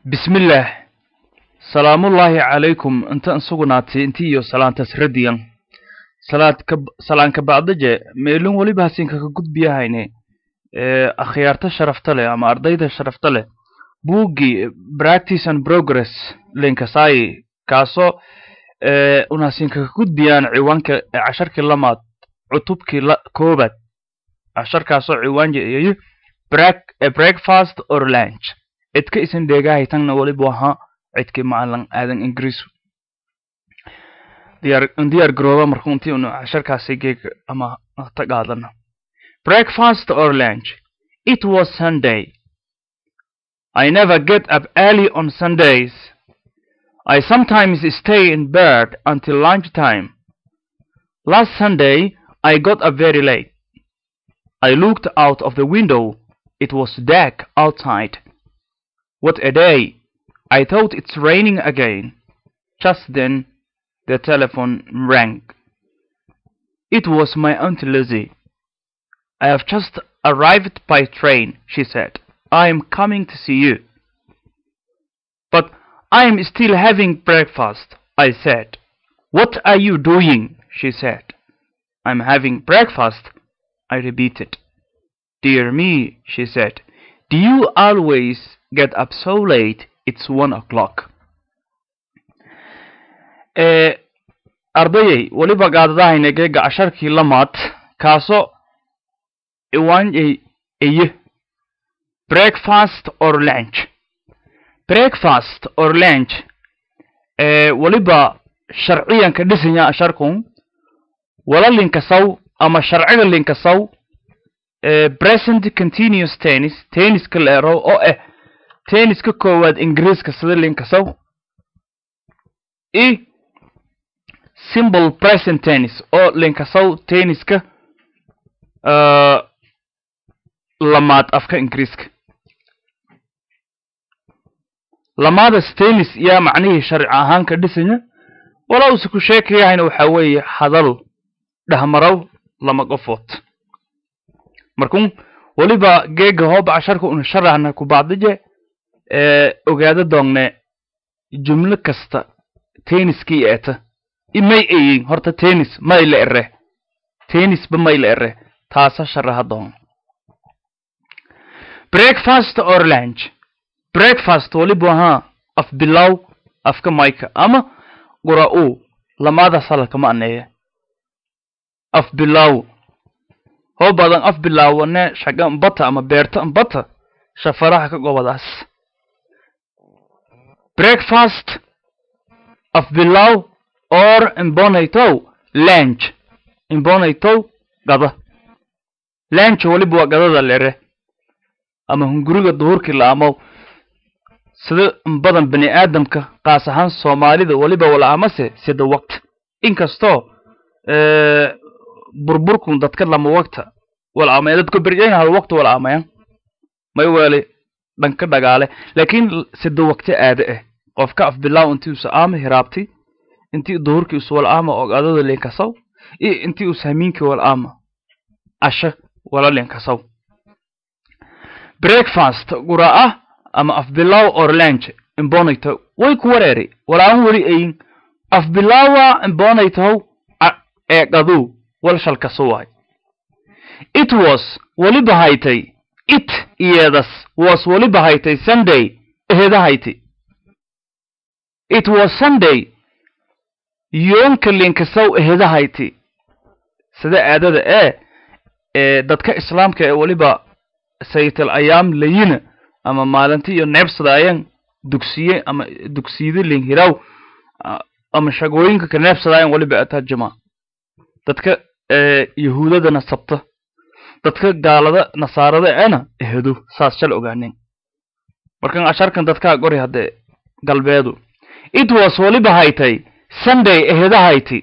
بسم الله سلام الله عليكم انت انسوغناتي انتي سلانتس رديان سلام كبعد جي ميلون ولي باسين كقد بيها هيني اخيارتا شرفتله اما ardayda شرفتله بوغي practice and progress لينكساي كاسو unaasin كقد بيان ciwaanka 10 lamaad cutubkii koobaad 10 kaasoo ciwaan jeeyay breakfast or lunch idka isin deegahay tan waliba waxa cidkii macalin aadan ingiriis diyaar garooba markuntii uu 10 kaasi geeg ama tagaadana breakfast or lunch. It was Sunday. I never get up early on Sundays. I sometimes stay in bed until lunchtime. Last Sunday I got up very late. I looked out of the window. It was dark outside. What a day! I thought it's raining again. Just then, the telephone rang. It was my Aunt Lizzie. I have just arrived by train, she said. I am coming to see you. But I am still having breakfast, I said. What are you doing? She said. I'm having breakfast, I repeated. Dear me, she said. Do you always get up so late? It's 1 o'clock. Ardayay waliba gaadadaayna geega 10kii lamaad kaaso iwaan ay breakfast or lunch. Breakfast or lunch waliba sharciyan ka dhisanya 10kun wala linkasaw ama sharciga linkasaw present continuous tennis ka leero oo tennis ka koowaad ingiriiska sida linkasaw simple present tennis oo linkasaw tenniska lamaad afka ingiriiska lamaada tennis yaa macnaheedu sharci ahaan ka dhisanya wala uu ku sheekayayna waxa weeye hadal dhahmarow lama qofood markuu waliba geega hoob 10ka uu sharaxna ku baadije ogaada doonne jumla kasta tenniskii eeta imay ay horta tennis may la ere tennis ba may la ere taasa sharaxa doon breakfast or lunch. Breakfast waliba ha af bilaw afka mayka ama quraa'u lamada salka ma anay af bilaw ho badan af bilawna shaqa bata ama beerta bata shafaraha ka gobadaas breakfast af bilaw or imbonaito lunch imbonaito gada lunch waliba gadada leere ama hunguriga duhurkii la amaw sida badan bani aadamka qaas ahaan Soomaalida waliba wala amase sida waqt inkasto burburkun dadka lama waqta wala ama dadku birjayna hal waqti wala amayan may wali dhanka dagaale laakiin sida waqti aad qofka af bilaw intii uu saama hiraabti intii duhurkii uu wala ama ogaadada leenkasaw intii uu saamiinkii wala ama asha wala leenkasaw breakfast qura'a ama af bilaw or lunch imbonayto way ku wareeri wala wali ay af bilawa imbonayto qadu wal shalka soo it was waliba haytay it iyadas was waliba haytay Sunday eheda haytay it was Sunday yoonka linkasaw eheda haytay sida aadada dadka islaamka waliba saytal ayam layina ama maalintii iyo neebsadayaan dugsiye ama dugsiyada linhiraw ama shaqooyinka ka neebsadayaan waliba atajma dadka yahuudada sabta dadka gaalada nasaarada ana ehdo saas shal ogaaneen markan asharkan dadka qori hade galbeedu it was waliba haytay Sunday ehda hayti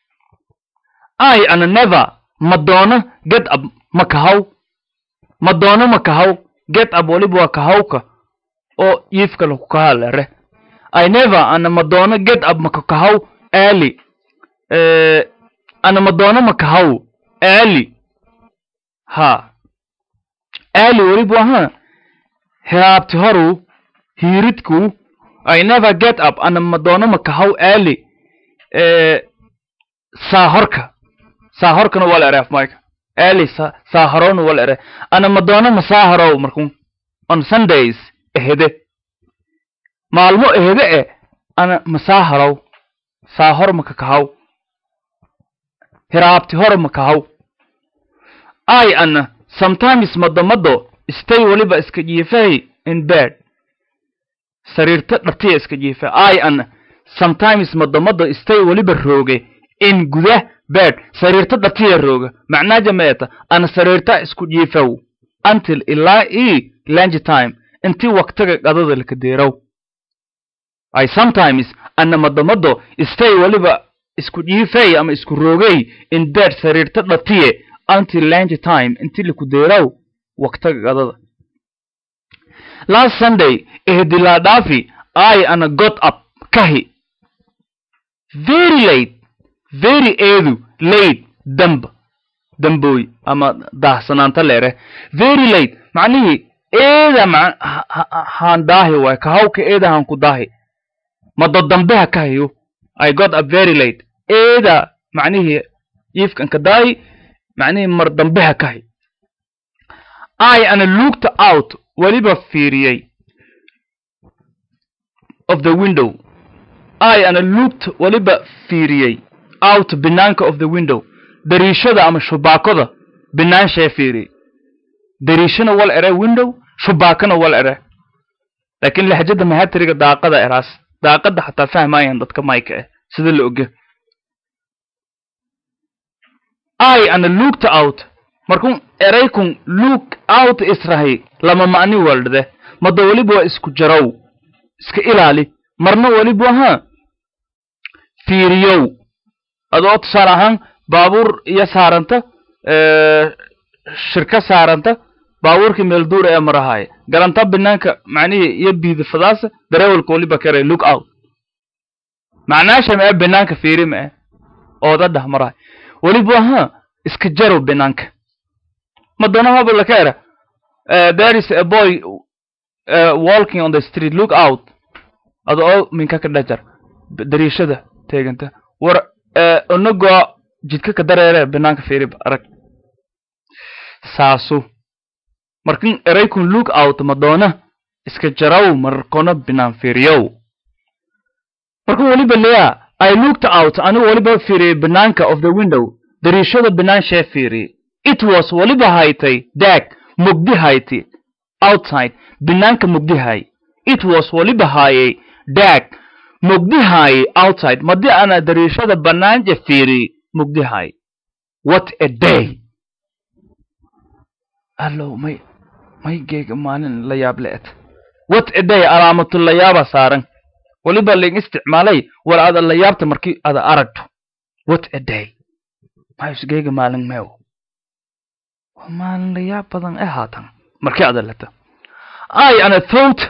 I and never madonna get up makahaw madonna makahaw get up waliba kahawka oo yifka lagu kahaalare I never and madonna get up makahaw early ana madonna makahaw early ha early waliba ha hiraabti horu hiridku I never get up ana madoona makahaw early saahorkana wala araf mayka early saaharon wala araf ana madoona masaaharo markuu on Sundays ehede maalmo ehede ana masaaharo saahor makahaw hiraabti hor makahaw I ana sometimes madomado stay waliba iska jiifay in bed sariirta dhabtiya iska jiifay I ana sometimes madomado stay waliba rooge in gudah bed sariirta dhabtiya rooga macnaa jameeta ana sariirta isku jiifaw until ilaa lunch time intii waqtiga qadada la kadeerow I sometimes ana madomado stay waliba isku jiifay ama isku roogay in bed sariirta dhabtiya until lunch time intii la kadeerow waqtiga qadada last Sunday ehdila dafi I ana got up kahi very late very late damboy ama dahsanaanta leere very late macnihi eeda haan daahi way kahawka eeda haan ku daahi mado dambeha kahiyo I got up very late eeda macnihi ifkan ka daahi macnihi mar dambeha kahi I ana looked out waliba fiiriyay of the window I ana looked waliba fiiriyay out binaanka of the window dariishada ama shubaakada binaanshay fiiri dariishana wal ere window shubaakana wal ere laakiin lahjada mahatriga daaqada eraas daaqada xataa fahmayaan dadka mayka sida la ogaa I ana looked out markuu eraykun look out israhi lama macni walde mado waliba isku jarow iska ilaali marna waliba ha fiiriyow adoo tusaale ahaan baabuur iyo saaranta shirka saaranta baabuurkii meel duur ee marahay galanta banaanka macnihi iyo biidfadaas dareewalka waliba kare look out macnaasha ma banaanka fiiri ma oo dad marahay waliba ha iska jarow banaanka madonna haba la kare there is a boy walking on the street look out adoo minka ka dhajar dariishada teeganta war onogo jidka ka dareere banaanka fiirib arag saasu markin eraykun look out madonna iska jaraw markona binaan fiiriyow markuu waliba leeya I looked out anu waliba fiiriyay banaanka of the window dariishada banaan shee fiiriyay it was waliba haytay dag mugdi hayti outside banaanka mugdi hay it was waliba hayay dag mugdi hay outside madi ana dariishada banaanja fiiri mugdi hay what a day allo may geega maalin la yaab leet what a day alaamatul la yaaba saaran waliba leen isticmaalay war aad la yaabta markii aad aragto what a day may geega maalin meew maalin la yaab badan haatan markii aad lata I ana thought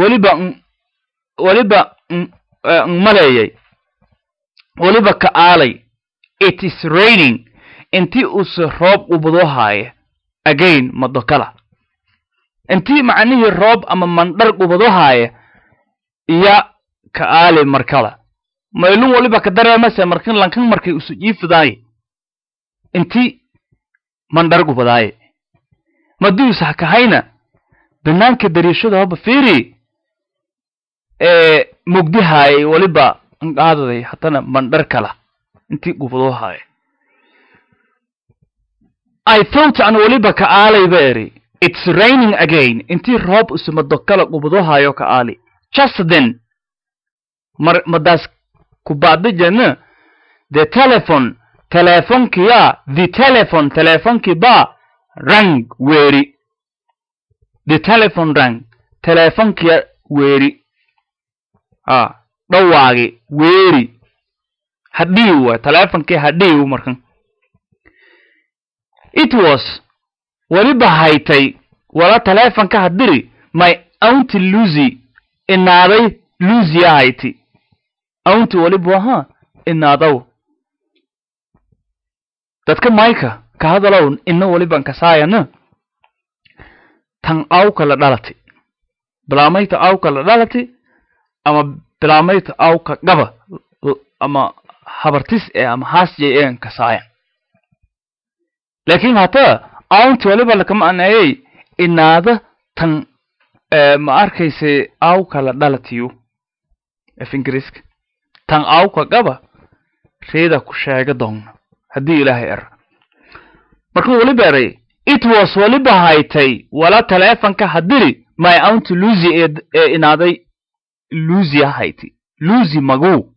waliba maleeyay waliba ka aalay it is raining intii us roob u bado haay again madokala intii macnihi roob ama mandhar u bado haay iya ka aalay markala maylun waliba ka dareemase markin lankan markay usu jiifdaay intii mandhar u badaay maduu sax ka hayna banaanka dariishada haba fiiri mugdi haay waliba qaadaday hatana mandhar kala intii gubado haay I thought an waliba ka aalay beeri it's raining again intii roob usumado kala gubado haayo ka aali just then madas ku baadijana the telephone ba rang weeri the telephone rang telephone kia weeri dhawaagi weeri hadii wa telephone ki hadii markan it was waliba haytay wala telephone ka hadiri my aunt Lucy inaaday Lucy hayti aunt waliba inaadaw dadka mayka ka hadalow inna waliba ka saayana tan aw kala dhalatay bilaamayta awka la dhalati ama bilaamayta awka gaba ama habartis ama haasjay een kasaayan laakiin hata aunti waliba la kama anayay inaada tan ma arkayse awka la dhalatiyo ingiriiska tan awka gaba reeda ku sheega doon hadii ilaahay markuu waliba eray it was waliba haytay wala telefonka hadiri my aunt Lucy inaaday Lucy hayti Lucy magu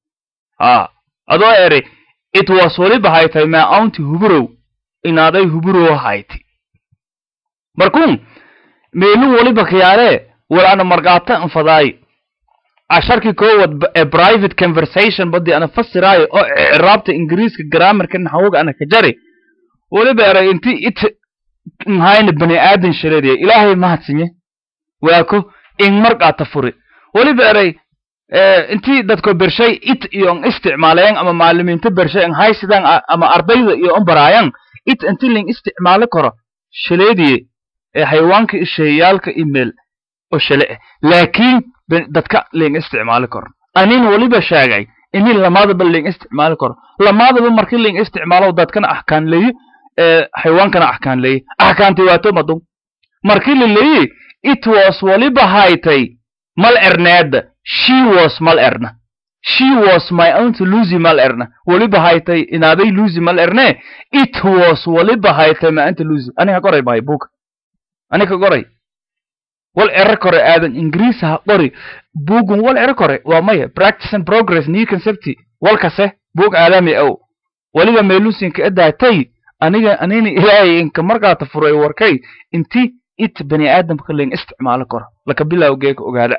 adoo eray it was waliba haytay my aunt Huburo inaaday Huburo hayti markuu meelu waliba khiyaare walaana marqaata anfaday asharki koowad private conversation badi ana fasiraayo oo iraabta ingiriiska grammarka naxawga ana ka jari waliba eray intii it hayna bani aadan shaleediye ilaahay ma hadsiye waako in marqaata furi waliba eray intii dadku bershay it iyo isticmaalayaan ama macallimiinta bershay in hay sidaan ama ardayda iyo barayaan it intii ling isticmaalo karo shaleediye xayawaanka ishayaalka email oo shale laakiin dadka ling isticmaalo karo anin waliba shaagay in lamaadaba ling isticmaalo karo lamaadaba markii ling isticmaalo dadkana ahkaan leeyo xayawaankana ahkaan leeyo ahkaanti waato madum markii leeyo it was waliba haytay mal erneed she was mal erna she was my aunt Lucy mal erna waliba haytay inaaday Lucy mal erne it was waliba haytay my aunt Lucy aniga qoray my book aniga qoray wal error kore aadan ingiriis ha qori buugun wal error kore waa maya practice and progress new concept wal kase buug caalami ah waliba meelusinka adaatay anina ilaahay inka markaa furay warkay intii it bani aadamka leen isticmaalo karo laka bilawgeek ogaada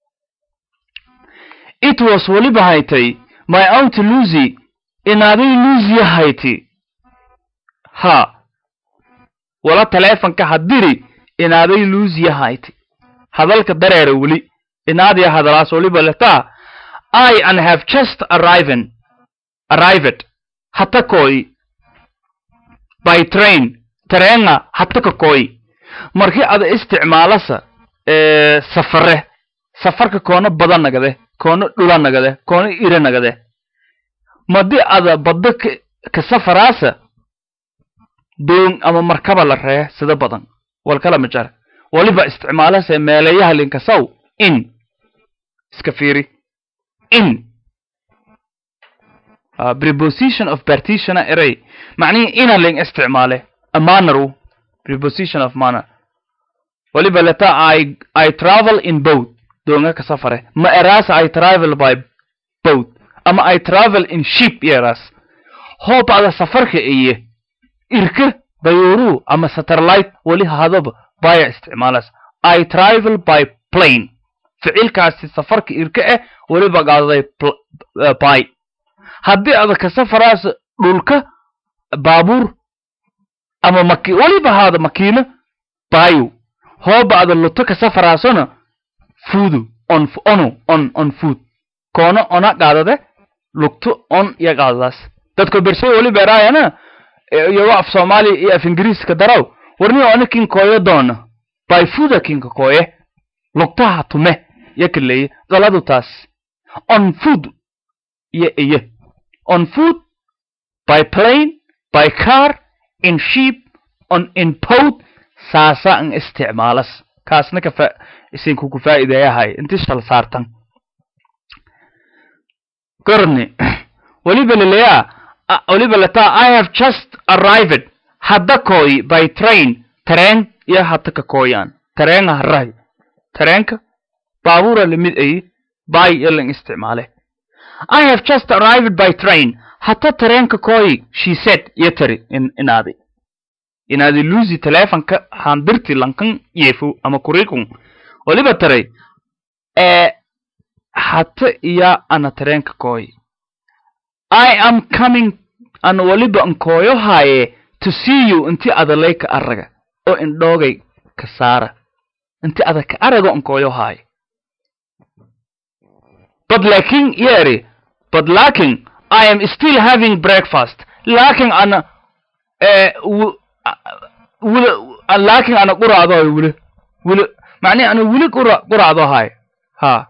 it was waliba haytay my aunt Lucy inaaday Lucy hayti ha wala telefonka hadiri inaaday Lucy hayti hadalka dareere wali inaadiya hadalaas waliba lata I and have just arrived hatta koi by train traina hatta koi markii aad isticmaalasa safarka koona badan nagade koona dhula nagade koona ira nagade madi aad badda ka safaraasa doon ama markaba la ree sida badan wal kala majar waliba isticmaalasa meelayaha linka saw in iska fiiri in preposition of partition array معني إنا لين استعماله a manner preposition of manner waliba lata I travel in boat doonga ka safare ma eras I travel by boat ama I travel in ship eras hoop ada safarka iye irka bayuru ama satellite wali hadaba baya isticmaalas I travel by plane ficilkaasi safarka irka waliba qaaday by haddii ada ka safaraas dhulka baabuur ama maki waliba hada makiina bayo hooba ada luto ka safaraasona fuudu on food koona ona qaadade lugto on ya qaadaas dadku bershay waliba raayana iyo af Somali iyo af Ingiriis ka daraw warni ona kin kooyo doona by food kin ka kooye lugtaha tume yakleey daladu taas on food ya on food by plane by car in ship in boat saasa an isticmaalas kaasna ka isin ku faa'iideeyahay intii shal saartan qarni waliba lata I have just arrived hadda kooy by train ya hadda ka kooyaan train haray trainka baabuura limid ay by yelan isticmaale I have just arrived by train hatta trainka kooy she said yetari inaadi Lucy telefonka handirti lankan yeefu ama kuriikun waliba taray hatta iya ana trainka kooy I am coming an waliba an kooyo haye to see you inti adaleyka araga oo indhoogay ka saara inti adaka araga an kooyo haye but lacking I am still having breakfast lacking ana lacking ana quraado wala معني أنا ولي قرع ضهاي ها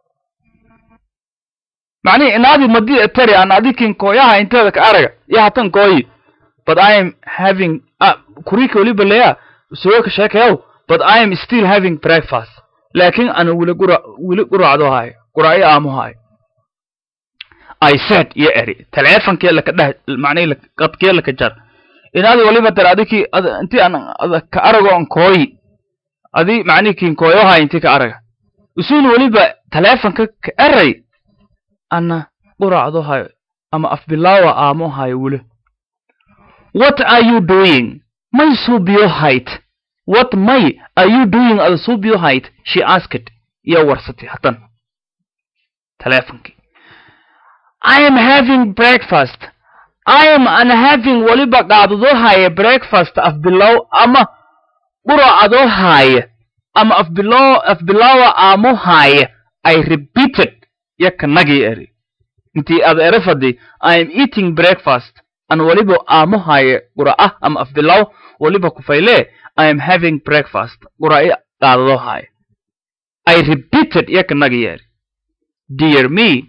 معني إن هذه مدي التري أنا هذيك إن كويها أنت لك أرجع يا هتن كوي but I am having كوريكو لي بليا سويك شاك يو but I am still having breakfast لكن أنا ولي قرع ضهاي قرعي هاي I said يا أري تلعفن كي لك ده معني لك قد كي لك جر إن هذه ولي بترى هذيك أنت أنا كأرجع إن كوي هذه معني كين كويها أنت كأرجع وسون ولي بتلعفن كأري أنا قرع ضهاي أما أفبلاوا هاي وله What are you doing? My subio height. What are you doing al subio height? She asked. Ya warsati hatan. Telefonki. I am having breakfast. I am having waliba qado hay breakfast af below ama qura'ado hay ama af below amo hay. I repeated. Yakanagi eri. Inti ad erafadi. I am eating breakfast. أنا وليبو هاي قراءة أم أفضلو وليبو كفايلة I am having breakfast قراءة قادو هاي I repeated يك نغير Dear me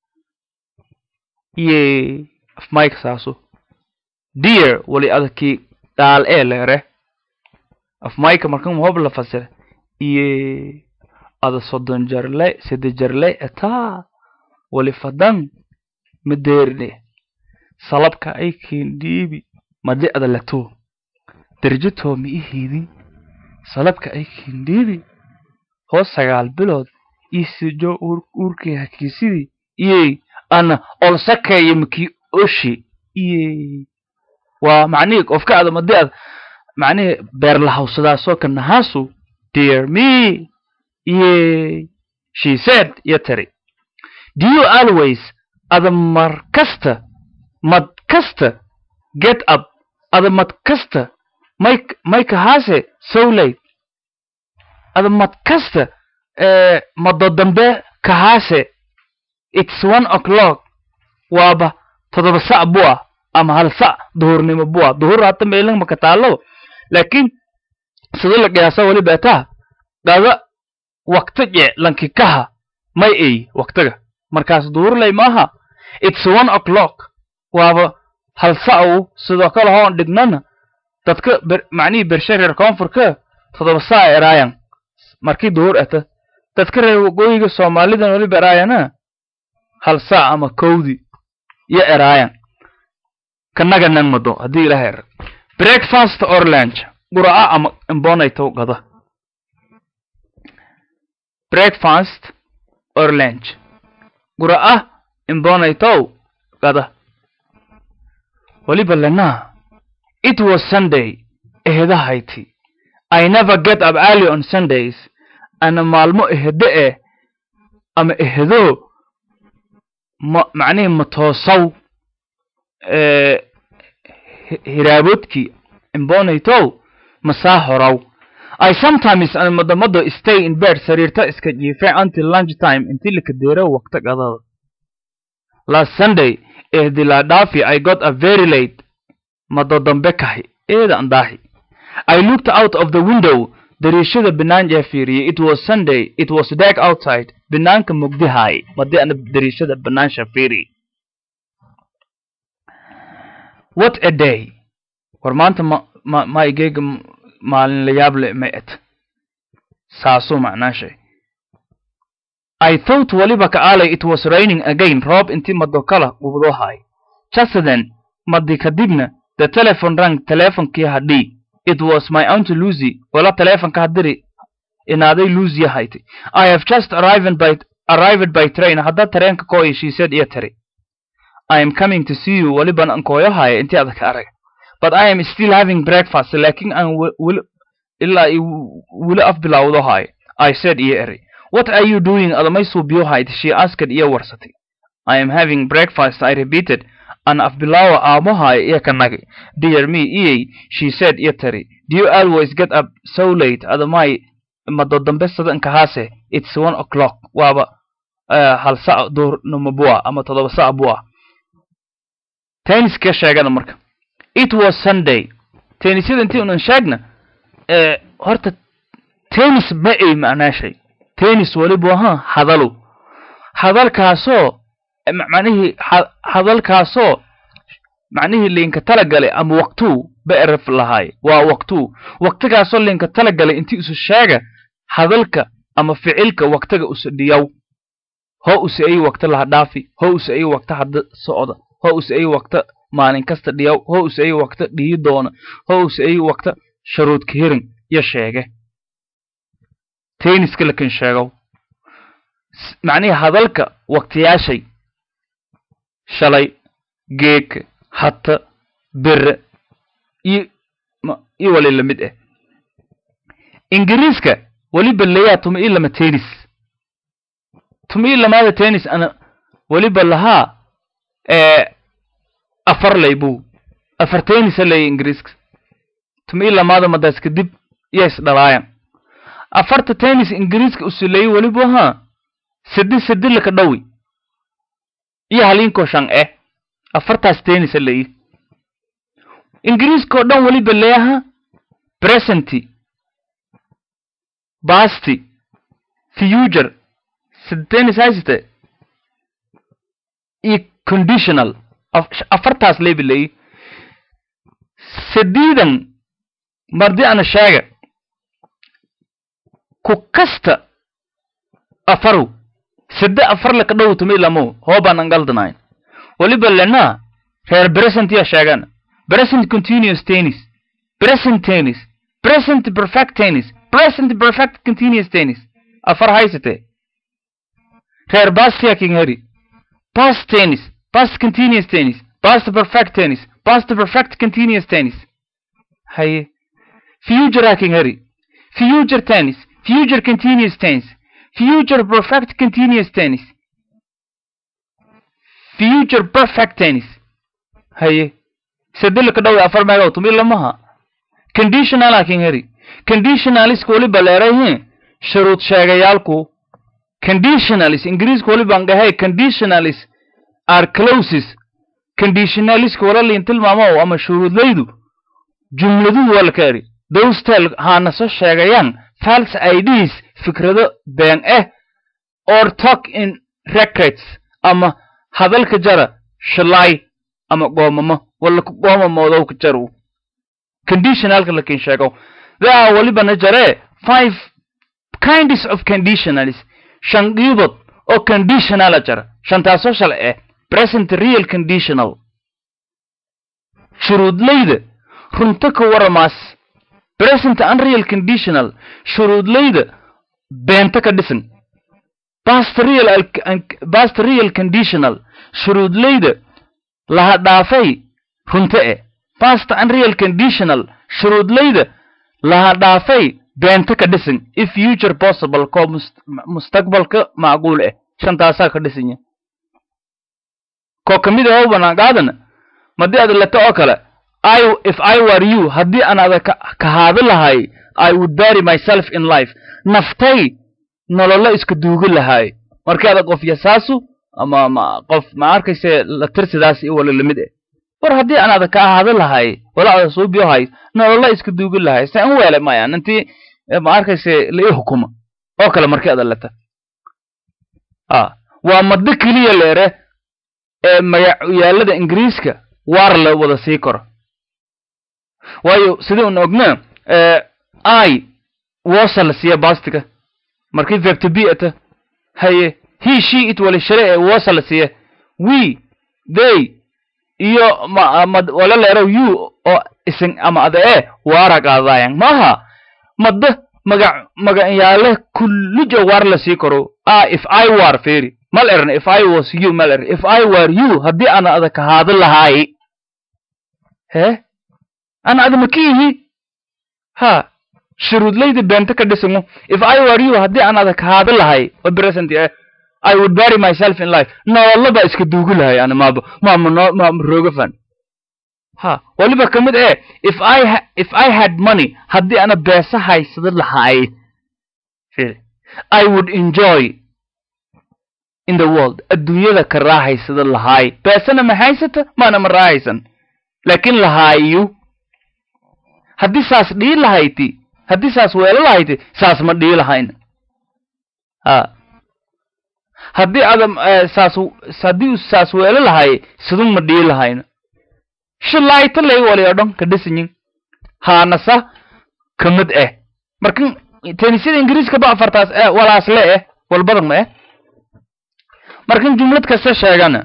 يه أف مايك ساسو Dear ولي أذكي دال ليره أف مايك مركم هو بلا فسر يه أذا صدن جرلي سيد جرلي أتا ولي فدن مديرني salabka ay kiindhiibi madicda lato darajatoo mi ihidin salabka ay kiindhiibi hoos 9 bilood isijo urkii hakiisidii iyay ana olsakay miki oshi iyay wa macniig qofka aad madicda macnii beer la hawsada soo kana haasu dear me iyay she said yatari do you always adamar kasta Madkasta get up Ada madkasta Mike hase so late Ada madkasta madodambe kahase It's 1 o'clock Waba 7 sac bua Ama hal sac duhurnimo bua Duhur hata meelang makatalo Lakin Sidoo la qiyaasa wali baataa Dada waqtiga lankikaha may ay waqtiga markaas duhur lay maaha It's 1 o'clock waaba hal saaw sidoo kale hoon dhignana dadka macni bershareer koonfurka 7 saac eraayan markii duhur ata dadka reer waqooyiga Soomaalida wali baraayana hal saac ama kowdi ya eraayan kanaga nan mado hadii ilaahay breakfast or lunch qura'a ama imbonayto qada breakfast or lunch qura'a imbonayto qada ولبلنا It was Sunday إهداهايتي I never get up early on Sundays أنا مالمو إهداء أما إهدو معني متوصو هرابوتكي إمبونيتو مساهرو I sometimes أنا مدمدو stay in bed سريرتا إسكجيفي until lunch time until كديرو وقتك أضاد Last Sunday إهدي لا دافي I got up very late مدودنبكاهي إيدا أنداهي I looked out of the window دريشة بنان جافيري It was Sunday It was dark outside بنانك مقدهاي مدي أنا دريشة بنان شافيري What a day ورمانت ما يجيج مالن ليابل مئت ساسو معناه شيء I thought ولبك علي it was raining again روب انتي مدوكالا وبدوهاي Just then مدي كدبنا the telephone rang telephone كي هدي It was my aunt Lucy ولا telephone كهدري إن هذي Lucy هايتي I have just arrived by train هذا ترين كوي she said يتري I am coming to see you ولبن أنكويا هاي انتي أذكر أري But I am still having breakfast لكن أنا إلا ولا أفضل أوضو هاي I said يتري What are you doing على ما يسوبيو هاي she asked يا ورستي I am having breakfast I repeated أنا أفضلاوة آمو هاي يا كناكي Dear me she said يتري Do you always get up so late على ما دودن بس أنك هاسي It's 1 o'clock وابا هل ساعة دور نمبوا أما تضب ساعة بوا تاني سكيشة مركا It was Sunday تاني سيد انتي ونشاقنا هرت tennis ma ay macnaa shay tennis waliba ha hadalkaasoo macnihii linka tala galay ama waqtuu beeraf lahaay waa waqtigaasoo linka tala galay intii isu sheega hadalka ama ficilka waqtiga isu dhiyaw ho usi ay waqti la dhaafi ho usi ay waqti hadda socda ho usi ay waqti maalin kasta dhiyaw ho usi ay waqti dhiyi doona ho usi ay waqti sharuud ka hirin ya sheege tennis kala kan sheego macnihii hadalka waqtiyaashay shalay geek hatta bir iyo wali lamid ah ingiriiska waliba leeyaa tuma ilama tennis ana waliba lahaa afar laybu afar tennis lay ingiriiska tuma ilama madaas kadib yes dhalaayan afarta tennis ingiriiska usulay waliba ha saddex la ka dhawi iyo halinko shan afartaas tennis lay ingiriiska oo dhan waliba leeyaha present past future tennis haysate iyo conditional afartaas leebi lay sadiidan mardi ana sheega ku kasta afaru afar la ka dhaw tumi lamo hooban angaldanayn waliba lana reer present ya sheegan present continuous tennis present tennis present perfect tennis present perfect continuous tennis afar haysate reer past ya kingari past tennis past continuous tennis past perfect tennis past perfect continuous tennis hay future kingari future tennis future continuous tennis future perfect continuous tennis future perfect tennis hay saddex ka dhaw afar meelood tumi lamaha conditional kingari conditional is wali baleerayn shuruud sheegayaalku conditionalis ingiriis wali bangahay conditionalis are clauses conditionalis wala liin tilmaamo ama shuruudlaydu jumladu wala kari those tell hana soo sheegayaan false IDs fikrado been or talk in records ama hadalka jara shalay ama goomamo wala ku goomamoodo ka jaru conditionalka la kin sheego there waliba na jare 5 kinds of conditionalis shan qibad oo conditional jara shantaasoo shal present real conditional shuruudlayda runta ka waramaas present unreal conditional shuruudlayda beenta ka dhisan past real conditional shuruudlayda laha dhaafay runta past unreal conditional shuruudlayda laha dhaafay beenta ka dhisan if future possible ko mustaqbalka macquul shantaasa ka dhisan ko kamida oo banaadan madii aad la too kale if I were you hadii aan aad ka haado lahay I would bury myself in life naftay nolol isku duugo lahay marka aad qof yasaasu ama qof ma arkayse la tirsidaas iyo wala lamid war hadii aan aad ka haado lahay wala aad soo biyahay nolol isku duugo lahay saan weele ma yaan intii ma arkayse la hukuma oo kale marka aad la ta waa mad kaliya leere magacayaalada ingiriiska war la wada sii karo waayo sidoo aan ognaa I wasal siya bastiga markii verb to be ata haye he she it wala sharee wasal siya we they iyo wala leero you oo isin ama ada wara qaadayaan maaha mad magacayaale kullu jawar la sii karo if I were fairy mal erna if I was you mal erna if I were you hadii ana ada ka haado lahay ana ada makihi shuruudlayda beenta ka dhismo if I were you hadii ana ada ka haado lahay oo present I would bury myself in life no wallaba iska duugu lahay ana ma roogafan waliba kamid if I had money hadii ana beesa haysado lahay I would enjoy in the world adduunyada ka raaxaysada lahay beesana ma haysata maana ma raaxaysan laakiin lahayu hadii saas dhii lahayti haddii saas weelo lahayti saas ma dhii lahayn haddii adam haddii saas weelo lahay sidun ma dhii lahayn shilayta lay waliyo dhan ka dhisanyin haanasa kamid markan tenisida ingiriiska ba afartaas walaas le walbadan ma markan jumlad kasta sheegana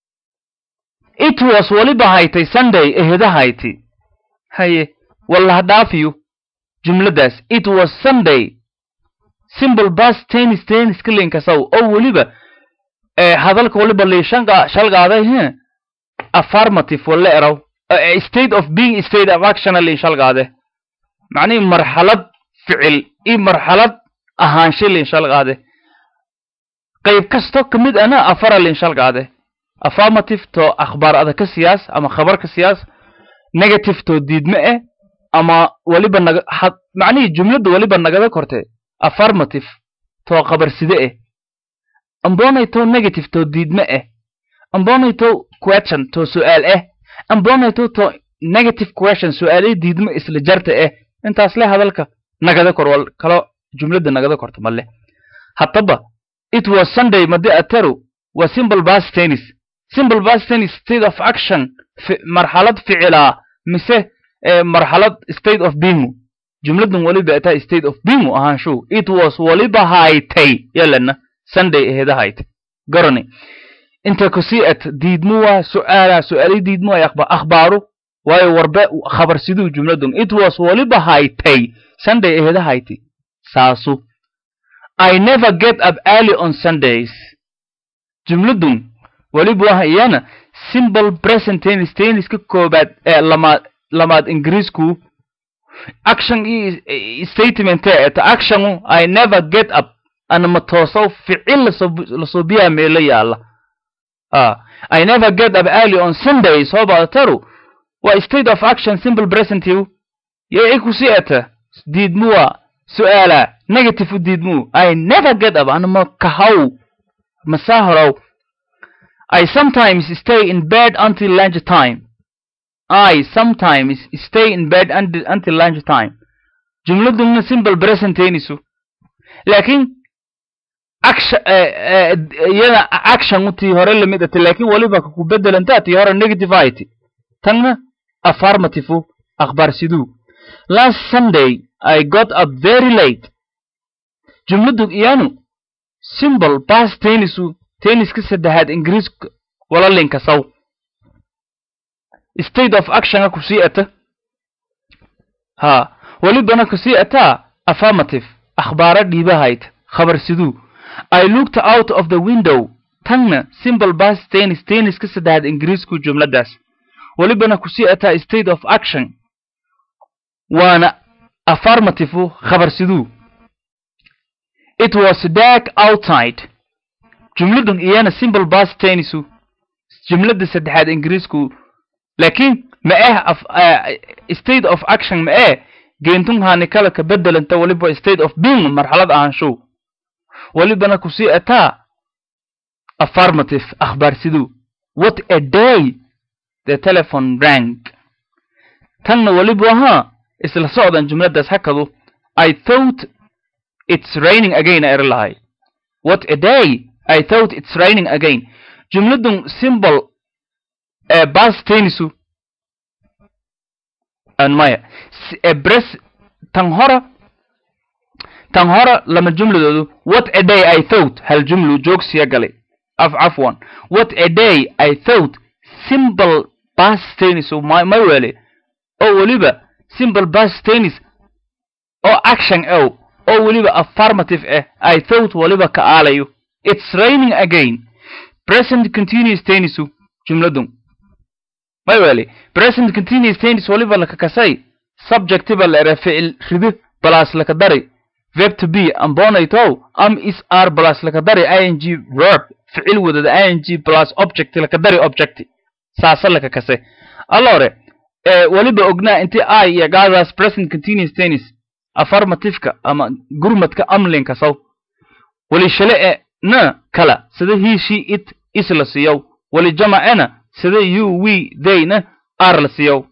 it was waliba haytay Sunday eheda hayti haye wallahi dhaafiyo jumladaas it was Sunday simple past tense kilinka saw oo waliba hadalka waliba leeshanka shalgaaday affirmative wala eraw state of being state of action li shalgaade macni marxalad ficil marxalad ahaansho li shalgaade qayb kasto kamid ana afar li shalgaade affirmative to akhbaar ada ka siyaas ama khabar ka siyaas negative to diidme ama waliba macni jumladu waliba nagada kortay affirmative to khabar side ambonay to negative to diidme ambonay to question to su'aal ambonay to negative question su'aalay diidme isla jarta intaas le hadalka nagada kor wal kala jumlada nagada korta malle hataba it was Sunday madi ataru wa simple past tense state of action marxalad ficila mise marxalad state of being jumladan waliba ata state of being ahaansho it was waliba haytay yalana Sunday eheda haytay garani inta kusiat diidmuwa su'aalay diidmuwa akhbaaru waayo warba khabar sidoo jumladan it was waliba haytay Sunday eheda haytay saasu I never get up early on Sundays jumladun waliba hayana simple present tense ka koobaad lamaad ingiriisku action statement action I never get up ana matooso ficil la soo biya meelo yaala I never get up early on Sundays so baataru wa state of action simple present you ku siata diidmuwa su'aala negative diidmu I never get up ana ma kahaw masaharaw I sometimes stay in bed until lunch time I sometimes stay in bed until lunch time jumladuna simple present tense lakin action uti hore lamid laakin waliba ku bedelanta tii hore negative tanna affirmative akhbar sidoo last Sunday I got up very late jumladu iyanu simple past tense ka saddexaad ingiriis wala linka saw state of action ku siata walibana ku siata affirmative akhbaara dhiibahayd khabar sidoo I looked out of the window tanna simple past tense ka saddexaad ingiriis ku jumladaas walibana ku siata state of action wana affirmative khabar sidoo it was dark outside jumladun iyana simple past tense jumlada saddexaad ingiriisku lakin ma state of action ma geentun haani kala ka bedelanta waliba state of being marxalad ahaansho walibana ku siata affirmative akhbaar sidoo what a day the telephone rang tanna waliba isla socdan jumladaas hakadu I thought it's raining again erlahay what a day I thought it's raining again jumladun simple past tense and maya tanhora lama jumladoodu what a day I thought hal jumlu joogsiya galay afwan what a day I thought simple past tense my wele waliba simple past tense action waliba affirmative I thought waliba ka aalayo it's raining again present continuous tense jumladun my wele present continuous tense waliba la kasay subjective la fi'il ridid plus la kadari verb to be ambonayto is are plus la kadari ing verb fi'il wadada ing plus object la kadari object saasa la kasay allore waliba ogna intii I iyo gaadaas present continuous tense affirmative-ka ama gurmadka amlinka saw wali shale na kala sida he she it is la siyo wali jama'ana sida you we they na are la siyo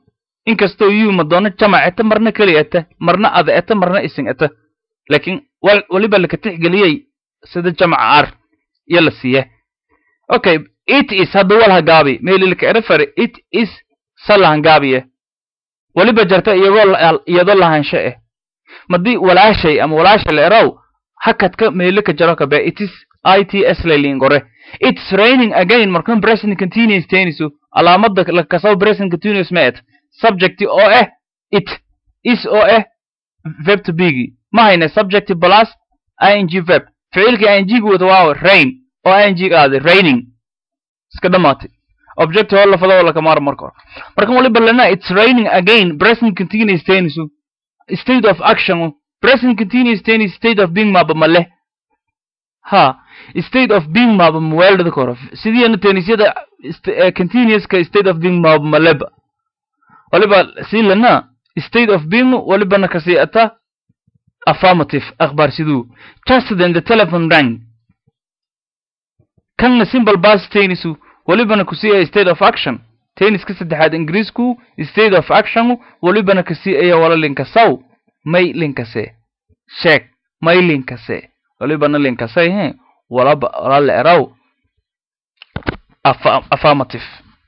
inkastoo you madonna jamacata marna kaliyata marna adata marna isingata laakiin waliba la ka tixgeliyay sida jamac ar yala siya okay it is hadu wal hagaabi meelilka refer it is salahan gaabiye waliba jarta iyadoo lahaansho madii walaashay ama walaasha leerow hakadka meelilka jaraka ba it is its leelingore it's raining again markan present continuous tense alaamada la kasaw present continuous met subject oo it is oo verb to be ma hayna subject plus ing verb ficilka ing wada waa rain oo ing qaade raining iska dhamaatay object oo la fado wala kamar markan waliba lana it's raining again present continuous tense state of action present continuous tense state of being mabamale ha state of being mabamweld the korof sidii tennisyada continuous ka state of being mabamaleba waliba silana state of being waliba nakasiata affirmative akhbar siduu just then the telephone rang kan simple past tense waliba nakusiya state of action tennis ka saddexaad ingiriisku state of action waliba nakasiya wala linkasaw may linkase check may linkase waliba na linkase wala la eraw affirmative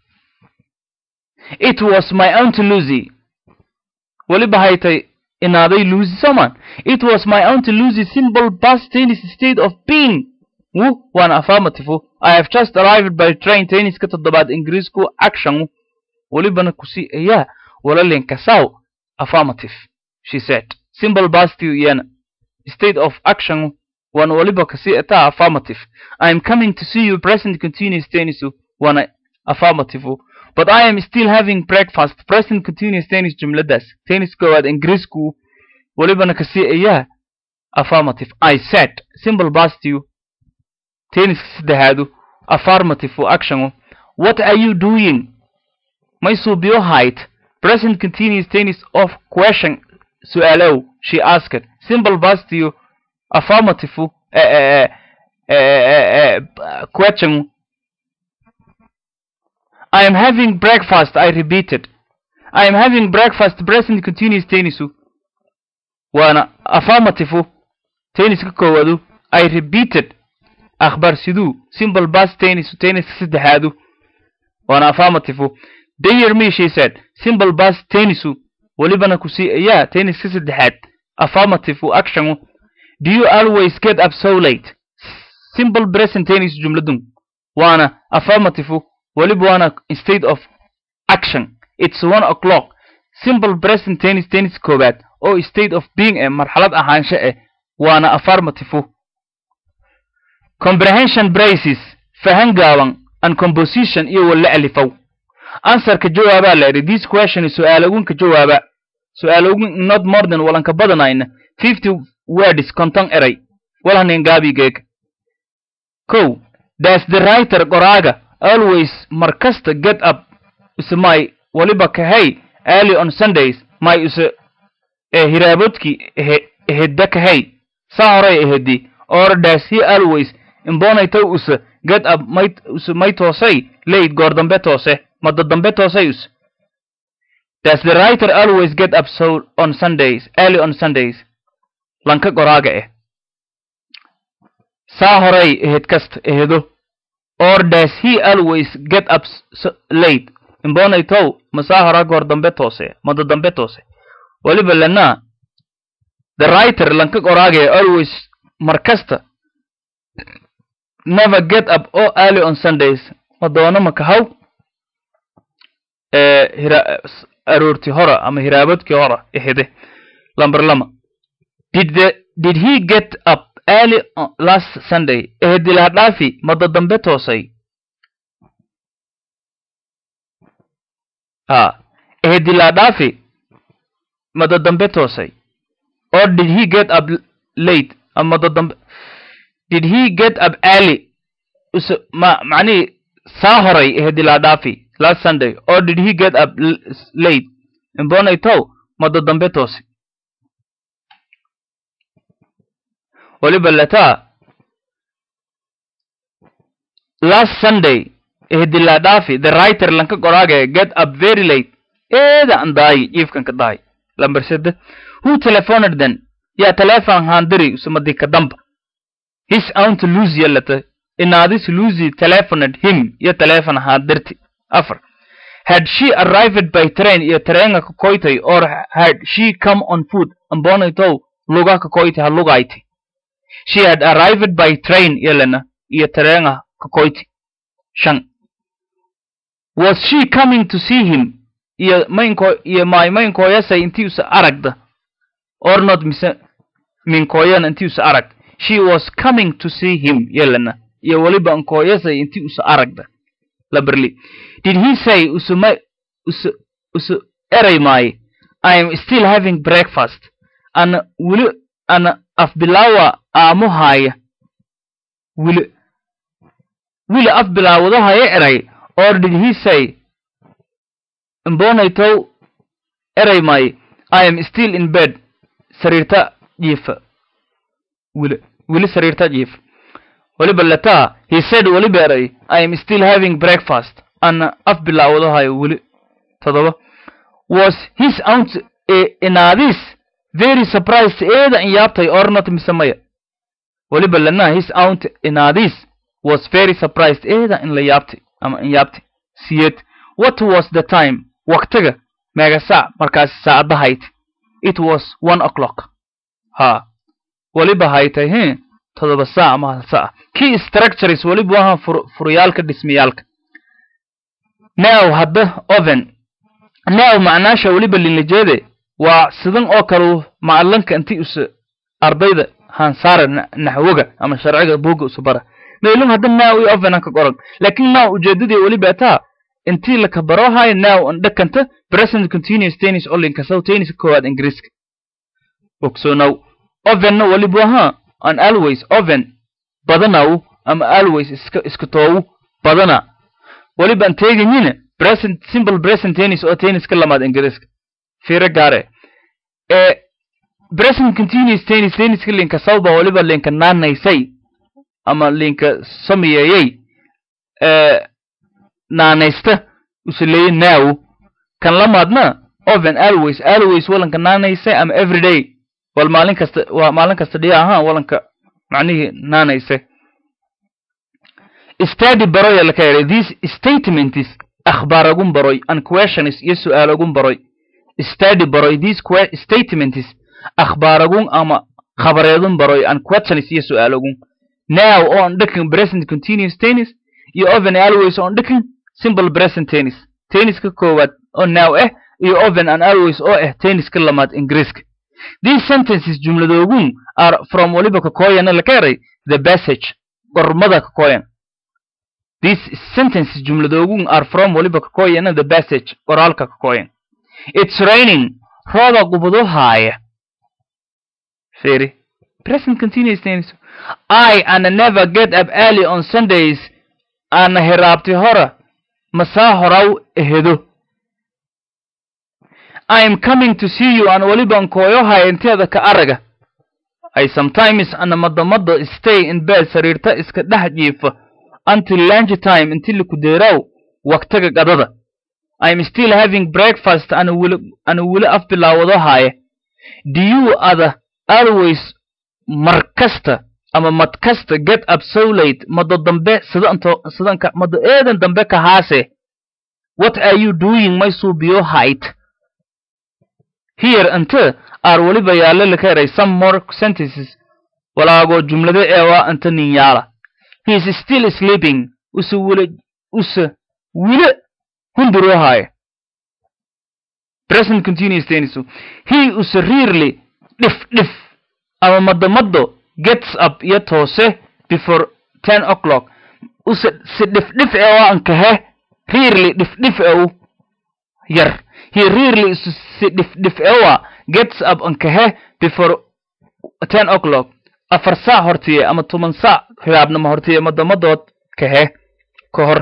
it was my aunt Lucy waliba haytay inaaday Lucy someone it was my aunt Lucy simple past tense state of being one affirmative I have just arrived by train tennis ka toddobaad ingiriisku action waliba na kusiya wala linkasaw affirmative she said simple past tense state of action one waliba kasiata affirmative I am coming to see you present continuous tense one affirmative but I am still having breakfast present continuous tense jumladas tennis kowaad ingiriisku waliba na kasiya affirmative I said simple past tennis saddexaad affirmative action what are you doing my subio height present continuous tense of question su'aalow she asked simple past affirmative question I am having breakfast I repeated I am having breakfast present continuous tense wana affirmative tennis ka koowadu I repeated akhbar siduu simple past tense saddexaad wana affirmative dear me she said simple past tense waliba nakusiya tennis ka saddexaad affirmative action do you always get up so late simple present tense jumladun wana affirmative waliba wana state of action it's 1 o'clock simple present tense koobaad oo state of being marxalad ahaansho wana affirmative comprehension braces fahan gaaban and composition iyo wala alifow answer ka jawaaba la this question is su'aalagun ka jawaaba su'aalagun not more than walanka badanayna 50 words contain eray walahan gaabigeeg ko does the writer qoraaga always markasta get up usmay waliba ka hay early on Sundays may use hiraabadki ehedda ka hay saaray ehedi or does he always imbonayto use get up may toosay late gordambe toose madda dambe toosay use does the writer always get up so on Sundays early on Sundays lanka qoraaga saaray ehed kast ehedo or does he always get up so late imbonayto masahara gordambe toose madda dambe toose waliba lana the writer lanka qoraaga always markasta never get up early on Sundays madona makahaw aroorti hora ama hiraabadki hora ehede number lama did he get up early last Sunday ehedi la dhaafi madda dambe toosay ehedi la dhaafi madda dambe toosay or did he get up late madda dambe did he get up early معني ساهري ehedi la dhaafi last Sunday or did he get up late imbonayto madda dambe toosay waliba lata last Sunday ehedi la dhaafi the writer lanka qoraaga get up very late eeda andai jiifkan ka daay lambar 3 who telephoned then ya telephone handiri usumadi ka damba his aunt Lucy yalata inaadis Lucy telephoned him ya telephone hadirti afar had she arrived by train ya train ka koytay or had she come on foot ambonayto luga ka koytay ha lugayti she had arrived by train yalana ya train ka koytay shan was she coming to see him ya main koyasay intii us aragda or not min koyan intii us arag she was coming to see him yalana ya waliba an koyasay intii us aragda laberli did he say eray Maay I am still having breakfast and will an afbilawa amuhaya will afbilawada haya eray or did he say mbonayto eray Maay I am still in bed sarirta jifa will sarirta jifa waliba lata he said waliba eray I am still having breakfast and afbilawada haya will todoba was his aunt inaadis very surprised eeda in yaabtay or not misamaya waliba lana his aunt inaadis was very surprised eeda in la yaabtay ama in yaabtay siyed what was the time waqtiga mega saac markaas saacada hayt it was 1 o'clock ha waliba haytay todoba saac ma saac key structures waliba waxa furiyaalka dhismayaalka now hadda oven now macnaasha waliba linjeede waa sidan oo kale macallanka intii us ardayda hansaara naxwaga ama sharciga buuga us bara meelum hadda now iyo oven ka qoran laakiin now ujeedadii waliba taa intii la ka baro hay now and dhakanta present continuous tense only ka soo tense kood ingiriiska so now oven waliba an always oven badanaw ama always iska toow badana waliba an teeganina present simple present tense oo tense ka lamaad ingiriiska fiira gaare present continuous tense ka linka sawba waliba linka naanaysay ama linka samiyay naanaysta usleey now kan lamaadna oven always walanka naanaysay ama everyday wal maalin kasta dhiyaa walanka macnihi naanaysay study baroy la kayray these statements akhbaragun baroy and questions iyo su'aalagun baroy study baroy these statements akhbaragun ama khabareedun baroy and questions iyo su'aalagun now on the present continuous tense iyo oven always on the simple present tense ka koowad on now iyo oven and always oo tense ka lamaad ingiriiska these sentences jumladoogun are from waliba ka kooyana la kayray the passage qormada ka kooyan these sentences jumladoogun are from waliba ka kooyana the passage qoraalka ka kooyan it's raining rooda gubado haaya feri present continuous tense I and never get up early on Sundays and hiraabti hora masaa horaw ehedo I am coming to see you and waliban kooyo hayenteeda ka araga I sometimes and madamada stay in bed sariirta iska dhex jiifa until lunch time until ku deeraw waqtiga qadada I am still having breakfast and will afbilawado haye do you always markasta ama madkasta get up so late mado dambe sidanka mado eedan dambe ka haase what are you doing my subiyo height here until are waliba yaala la kayray some more sentences walaago jumlada eewa anta nin yaala he is still sleeping wila hunduro haye present continuous tense he is rarely dif ama madamado gets up iyo toose before 10 o'clock si dif eewa anka rarely dif eew yar he rarely si dif eewa gets up anka before 10 o'clock afar saac hortiye ama 10 saac hilaabnimo hortiye madamadood ka hor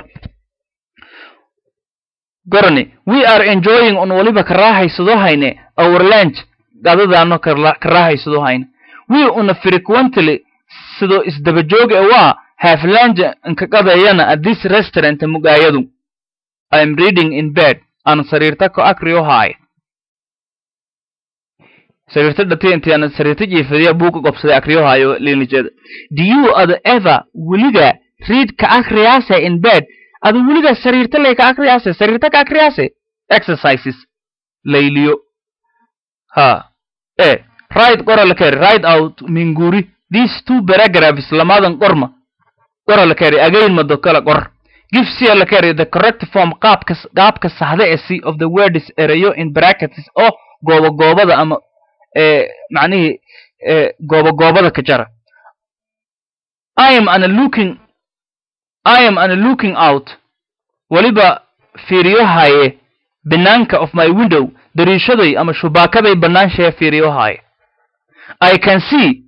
gorani we are enjoying on waliba ka raaxaysado hayne our lunch gadadaano ka raaxaysado hayne we on frequently sido isdaba joog waa have lunch inka qadayana at this restaurant mugaayadu I am reading in bed an sariirta ko akriyo haay sariirta dhatay intii aan sariirta jiifadiya buuga qobsaday akriyo haayo liinijada do you ever wiliga read ka akriyaase in bed adu wiliga sariirta lay ka akriyaase sariirta ka akriyaase exercises layliyo ha write qoral kari write out minguri these two paragraphs lamadan qorma qoral kari again madokala qor give CL kari the correct form qaabka saxda ee of the word is erayo in brackets oo goobada ama macnihi goobada ka jara I am looking out waliba fiiriyo haye banaanka of my window dariishaday ama shubaakaday banaanshay fiiriyo haye I can see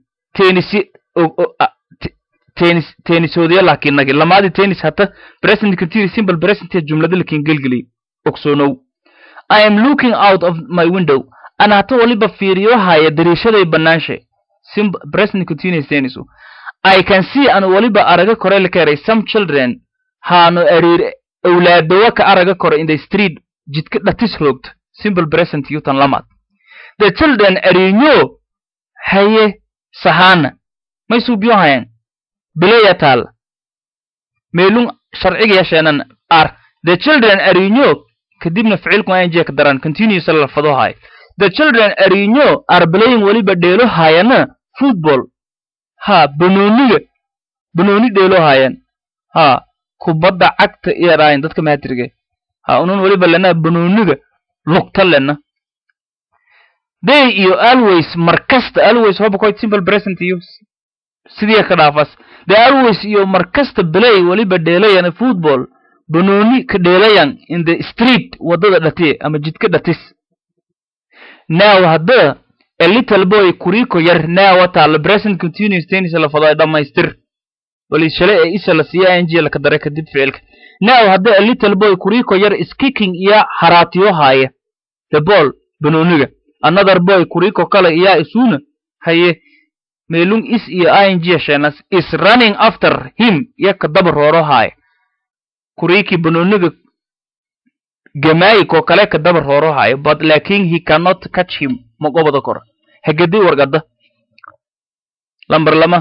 tennisodiya laakiin nagi lamaadi tennis hata present continuous simple present jumlada lakin gelgeli ogsoonow I am looking out of my window ana hata waliba fiiriyo haye dariishaday banaanshay simple present continuous tennis I can see an waliba araga kore la keenay some children haano ariir awlaado ka araga kore in the street jidka dhatis roogta simple present yutan lamad the children ariinyo haye sahana may suubiyo hayaan bilayatal meelun sharciga yeesheenan the children ariinyo kadibna ficilku ay jeek daran continuous la fado hay the children ariinyo are playing waliba dheelo hayana football ha banooni dheelo hayan ha kubadda cagta iyo raayin dadka maatriga ha unun waliba lana banooniga lugta lana they iyo always markasta always hoba quite simple present use sidii ka dhaafas they always iyo markasta play waliba dheelayan football banooni ka dheelayan in the street wadada dhati ama jidka dhatis now hadda a little boy kuriko yar now wata present continuous tense la fado dhamaystir wali shalay isa la siyaa NG la ka daray kadib ficilka now hadda a little boy kuriko yar is kicking iya haratiyo haya the ball banooniga another boy kuriko kale iya isuna haye meelun is iyo ing shenas is running after him ya ka daba rooro haya kuriki banooniga gamay ko kale ka daba rooro haya but laakin he cannot catch him magobada kor hagadi wargada lambar lama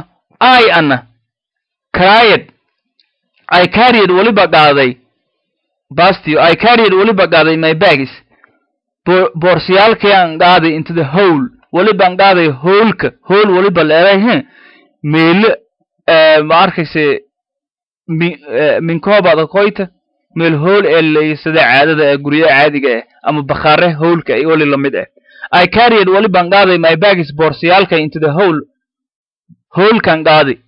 I carried waliba qaaday bastio I carried waliba qaaday my bags boorsiyalkayaan qaaday into the hole waliba qaaday hole waliba leeyahay meel ma arkayse min koobada qoyta meel hole ee sida caadada ee guriga caadiga ama bakhaare holeka ay wali lamid ah I carried waliba qaaday my bags boorsiyalka into the hole kan qaaday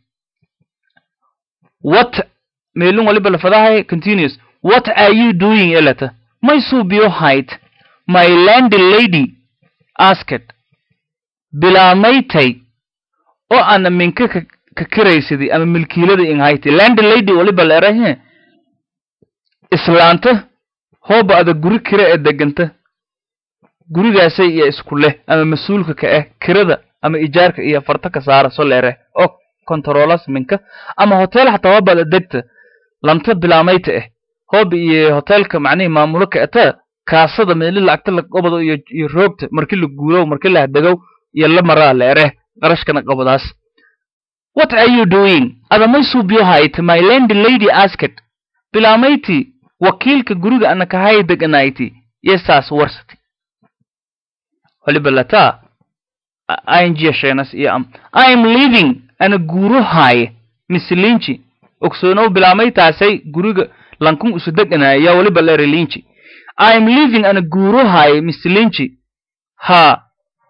what meelun waliba la fadahay continuous what are you doing elata my subiyo height my landlady asked bilaamaitay oo ana minka ka kiraysidii ama milkiilada in height landlady waliba la erahay islaanta hooba ada guri kira ee deganta gurigaasay iyo isku leh ama mas'uulka ka ah kirada ama ijaarka iyo farta ka saara soo leere oo controllers minka ama hotel hatta wabada degta lanta bilaamayta ah hoob iyo hotelka macnaheedu maamulka ata kaasada meel lacagta la qabado iyo roogta markii la guuro markii la hadagow iyo la maraa leere qarashkana qabadaas what are you doing adamay suubiyo hayt my landlady asked bilaamaytii wakiilka guriga ana ka hay deganayti yesaas warsati waliba lata ing shenas iyo I am leaving ana guuro hay mislinchi ogsoono bilaamaytaasay guriga lankun isu deganaya waliba la relinchi I am leaving ana guuro hay mislinchi ha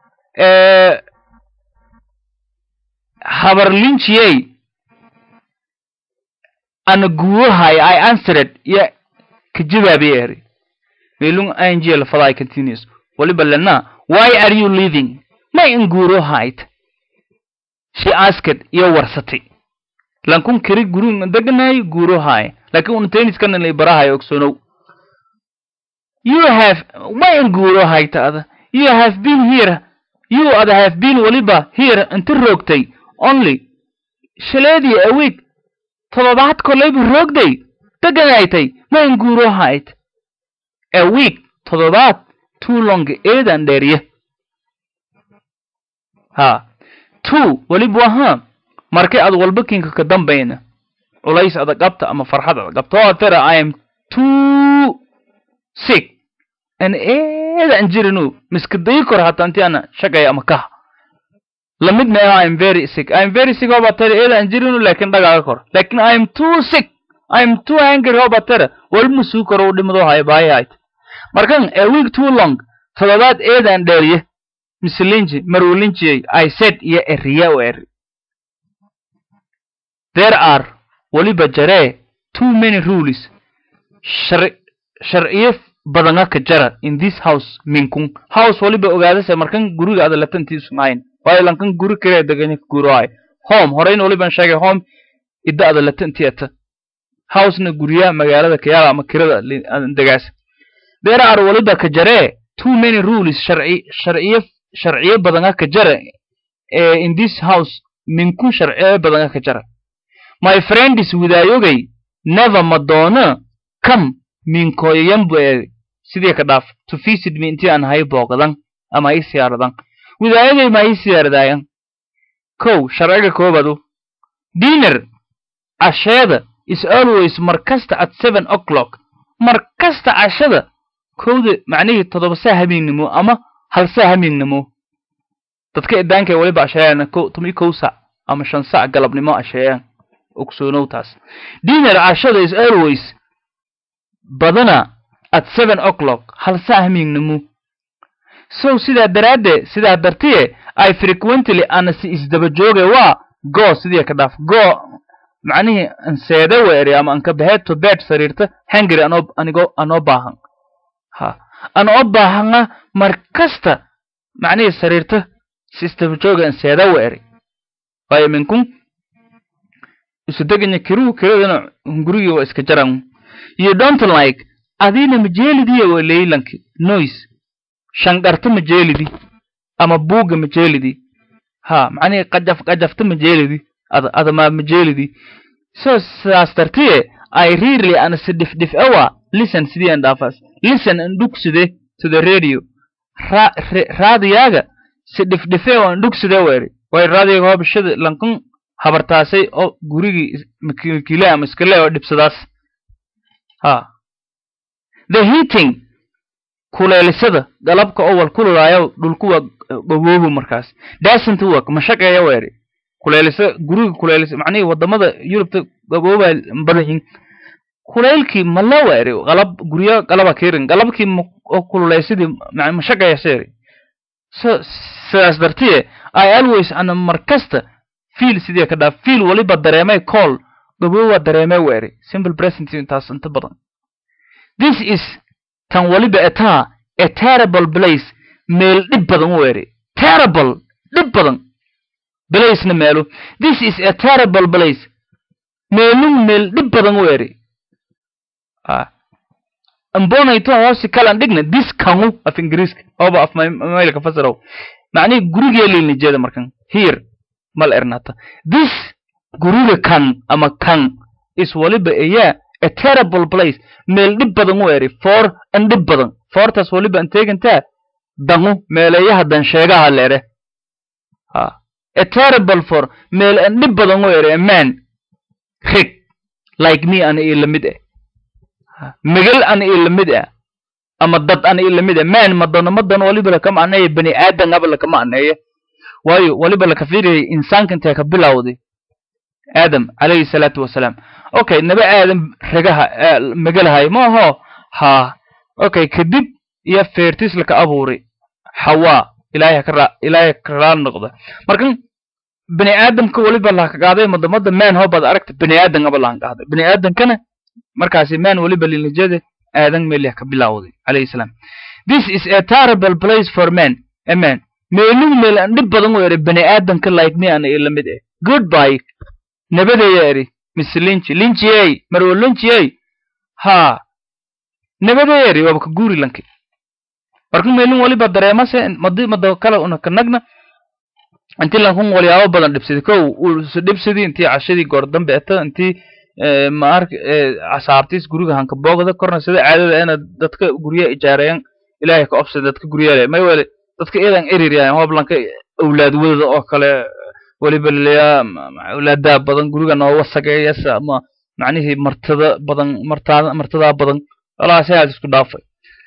habarlinchiyay ana guuro hay I answered ya kajawaabiyay meelun ing la faday continuous waliba lana why are you leaving my inguro height she asked iyo warsati lankun kiri gurun deganay guro hay laakiin uu tennis kan la barahay ogsoono you have my inguro height ada you have been here you have been waliba here until roogtay only shaleedi a week todobaad kolay roogday deganaytay my inguro height a week toddobaad too long eedan dheeriye ha two waliba waha markay ad walba kinka ka dambayna ulays adag qabta ama farxad adag qabto oo tira I am too sick and eedan jirinu miskiday kor hata intii ana shaqay ama ka lamid ma I am very sick oo batara eedan jirinu laakiin dhagaga kor laakiin I am too sick I am too angry oo batara wal musu koro dhimado hay baayay markan a week too long toddobaad eedan dheeriye mislinji marulinji I said ya eriya wer there are waliba jare too many rules sharciye badana ka jara in this house minkun house waliba ogaadaysa markan guriga aad la tantiisu maayn way lankan guri kale degan guraay home horeyn waliba sheegay home idda aad la tantiyata house na guriya magaalada kayala ama kirada degaas there are waliba ka jare too many rules sharciye badana ka jara in this house minkun sharciye badana ka jara my friend is widayogay never madonna come minkoyambe sidii ka dhaaf to visit me intii aan hay booqdan ama ay siyaaradan widayogay ma ay siyaaradayan sharciga koobadu dinner ashada is always markasta at 7 o'clock markasta ashada kowda macnaheedu 7 saac habeenimo ama 1 saac habeenimo dadka idaanka waliba ashayana 1 saac ama 5 saac galabnimo ashayaan oksonowtaas dinner ashada is always badana at 7 o'clock 1 saac habeenimo so sida dartiye I frequently anasi isdaba joogay waa go sidii ka dhaaf go macnaheedu anseeda weeri ama an ka baheed to bed sariirta hungry anoo baahan anoo baahana markasta macnaheedu sariirta system jooga anseeda weeri way minkun isu deganya kiradana guriga waa iska jaran you don't like adina majeelidi oo leelanki noise shangarta majeelidi ama buuga majeelidi macnaheedu qajafta majeelidi adama majeelidi so saastartiye I really an sidif awa listen sidii and afas listen and dukside to the radio raadiyaga sidif awa dukside weeri way raadiyaga habshada lankun habartaasay oo gurigi makilaa maskale oo dibsadaas the heating kuleelisada galabka oo wal kululaayo dhulku waa gaboobo markaas doesn't work mashaqeeyo weeri kuleelisa guriga kuleelisa macnaheedu wadamada Yurubta gabooba badahin kuleelki ma la weeri qalab guriga qalaba keenin qalabki oo kululeysidii mashaqeeyo so saas dartiye I always ana markasta feel sidii ka dhaaf feel waliba dareemay call gabooba dareemay weeri simple present intaas inta badan this is tan waliba a terrible place meel dhib badan weeri terrible dhib badan place na meelo this is a terrible place meel dhib badan weeri ambonayto hoos kala dhigna this kanu af ingiriiska oo af meel ka fasiro macni guriga leelin jeeda markan here mal ernata this guriga kan ama kan is waliba a terrible place meel dhib badan weeri for and dhib badan fortas waliba anteeganta dangu meelayaha dan sheegaha leere a terrible for meel and dhib badan weeri a man rig like me an ilamid magal an ilamid ama dad an ilamid man madan waliba la kama anay bani aadan abla kama anay waayo waliba la kafiiriyay insaanka inta ka bilawday Adam alayhi salatu wassalam okay nabi Adam ragaha magalahay ma ho okay kadib iyo feertis la ka abuuray Hawa ilaahay ka noqda markan bani aadamka waliba la ka qaaday madamada man ho bad aragta bani aadan aba la qaaday bani aadankana markaas man waliba lilijada aadan meel ka bilawday alayhi salam this is a terrible place for men a man meel dhib badan weeri bani aadanka like me an ilamid goodbye nabadeeyay mislinchi marwlinchi nabadeeyay waa ka guuri lanki markan meelin waliba dareemase mado kala una kanagna intii lankun waliyaabo badan dhibsidi uu dhibsidi intii cashadii goor dambe intii ma ark asaabtis guriga hanka boogada korna sida caadada dadka guriga ijaareen ilaahay ka obsay dadka guriyada may wali dadka eedan eririyaan hoblanka awlaad wadada oo kale waliba leeya awlaada badan guriga noo wasaqeeyay ama macnaheedu martada badan walaal saad isku dhaafay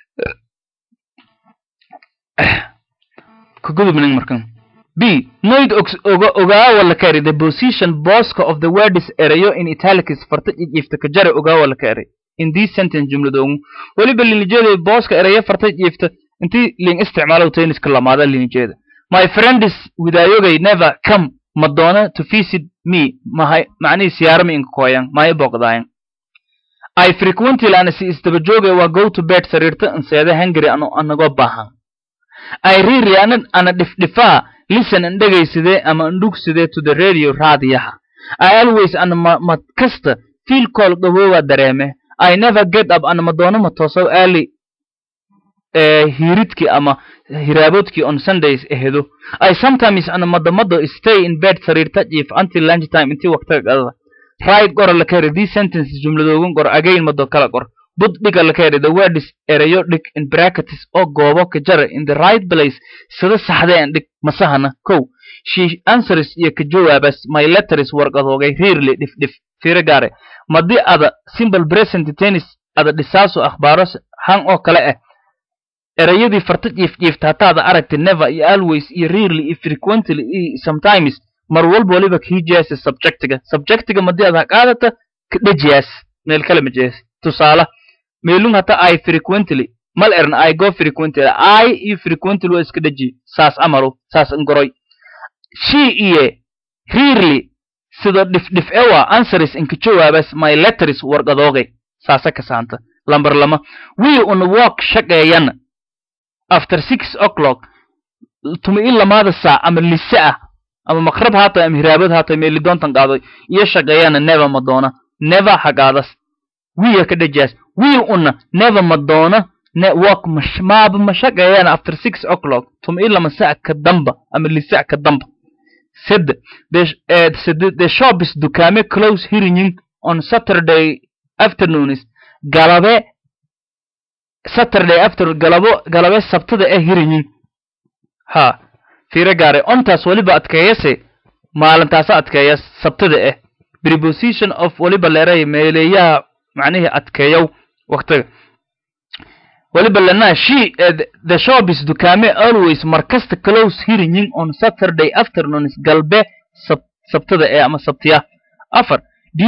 ku gudubnin markan B. Noid ogawa la kari the position boska of the word is erayo in italics farta ifta ka jare ogawa la kari in this sentence jumladoodu waliba linjeeda boska erayo farta ifta intii ling isticmaalo tennis kalamaada linjeeda my friend is widayogay never come madonna to visit me macni siyaarmi in koyan may boqdaan I frequently lanasi istabajooge wa go to bed sarirta inseeda hungry anago baahan I really ana difdifa listen and dhegayside ama ndhugside to the radio raadiyaha I always ana kasta feel call gabooba dareeme I never get up ana madoono matooso early hiridki ama hiraabodki on Sundays ehedo I sometimes ana madamado stay in bed sarirta jiif until lunch time intii waqtiga qadada right gor la kari these sentences jumladoogan gor again mado kala gor but diga la kari the word is erayo dig in brackets oo goobo ka jar in the right place sida saxdeen dig masahana ko she answers iyo ka jawaabas my letter is warqadoogay really dif fiira gaare madi ada simple present tense ada dhisaaso akhbaaro han oo kale ah erayadii farta jiifta hatada aragti never iyo always iyo rarely iyo frequently iyo sometimes mar walba waliba kiijees subjectiga madi ada qaadata ka dhajiyaas meel kale majees tusaale meelun hata I frequently mal erna I go frequently I iyo frequently iska dhaji saas amaro saas ngoroy she iyo rarely sida dif ewa answers in ka jawaabas my letter is warqadoogay saasa ka saanta lambar lama we on walk shaqeeyana after 6 o'clock tuma ila maada saa ama lisaa ama maqrab haata ama hiraabad haata meel doontan qaaday iyo shaqeeyana never madona never hagaadas we ka dhajaas we on never madona walk ma shaqeeyana after 6 o'clock tuma ila masaa ka damba ama lisaa ka damba said the shop is dukaame close hearing on Saturday afternoons galabe Saturday after galabe sabtada hearing ha fiira gaare ontaas waliba adkeeyase maalintaas adkeeyas sabtada preposition of waliba leeray meeleeyaha macnaheedu adkeeyow waqtiga waliba lana she the shop is dukaame always markasta close hearing on Saturday afternoons galbe sabtada ama sabtiya afar do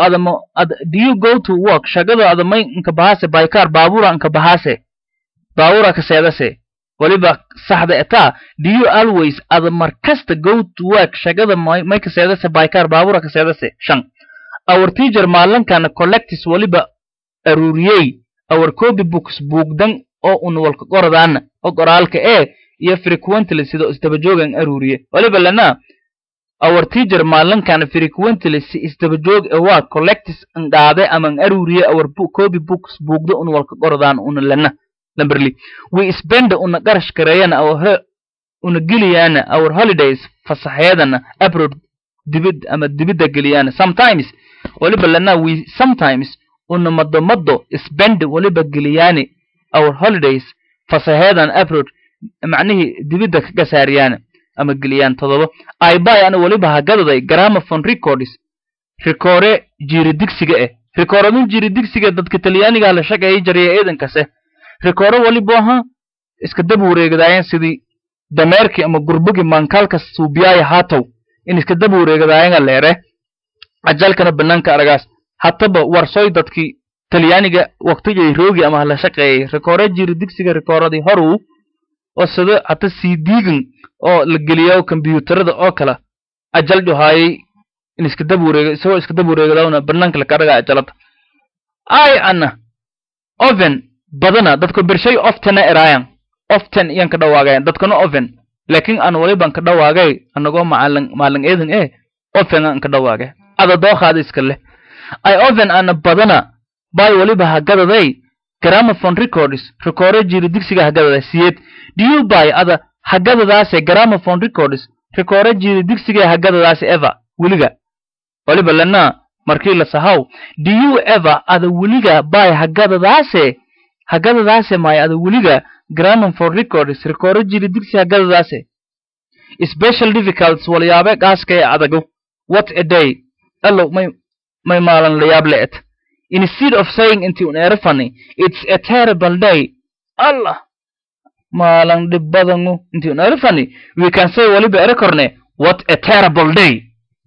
you go to work shaqada adamay inka bahase by car baabura inka bahase baabura ka seedase waliba saxda eta do you always markasta go to work shaqada may ka seedase by car baabura ka seedase shan our teacher maalinkan collects waliba aruriyay our copy books buugdan oo un walka qoradaan oo qoraalka iyo frequently sida istabajoogan aruriye waliba lana our teacher maalinkan frequently si istabajoog waa collects ngaade ama aruriye our copy books buugda un walka qoradaan un lana numberly we spend un qarash kareeyana un giliyana our holidays fasaxeedana abroad dibida giliyana sometimes waliba lana we sometimes un maddo spend waliba giliyani our holidays fasaxeedan abroad macnaheedu dibida ka gasaariyana ama giliyaan todoba ay baayana waliba hagadaday gramophone records record jiridigsiga recordun jiridigsiga dadka Talyaaniga la shaqeeyay jariye eedankase record waliba iska dab wareegadaayeen sidii dameerki ama gurbugi maankalka suubiyaay haatow in iska dab wareegadaayeen leere ajalkana banaanka aragaas hataba warsoy dadkii Talyaaniga waqtigii roogi ama la shaqeeyay record jiridigsiga recordadi horu oo sida hata CD-gan oo la geliyo computerada oo kala ajal dhahay in iska dab wareegadaawna banaanka la karaga ajalada ay ana oven badana dadku birshay often erayaan often iyan ka dhawaagayaan dadkana oven laakiin aan waliban ka dhawaagay anagoo maalin eedan oven aan ka dhawaagay ada dooqaad iska leh ay oven ana badana bay waliba hagadaday gramophone records record jiridigsiga hagadaday siyad do you buy ada hagadadaas gramophone records record jiridigsiga hagadadaas ever wiliga waliba lana markii la sahaw do you ever ada wiliga buy hagadadaas may ada wiliga grammar for records record jiri digsiga gadadaase special difficulties waliyaabe gaaska ee adago what a day allo may maalan la yaab leet instead of saying into an erfani it's a terrible day allah maalan dhib badanu into an erfani we can say waliba erakorne what a terrible day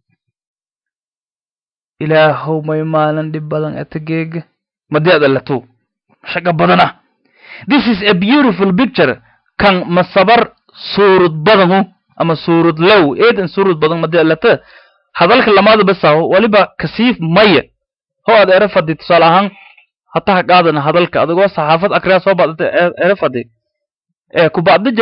ilaahow may maalan dhib badan atageega madiada lato shaqa badana this is a beautiful picture kan masabar suurad badanu ama suurad low eedan suurad badan madiada lata hadalka lamaada basaho waliba kasiif maya ho ad erafadi tusalahan hataa qaadana hadalka adagoo saxaafad akriya soo baadada erafadi kubadda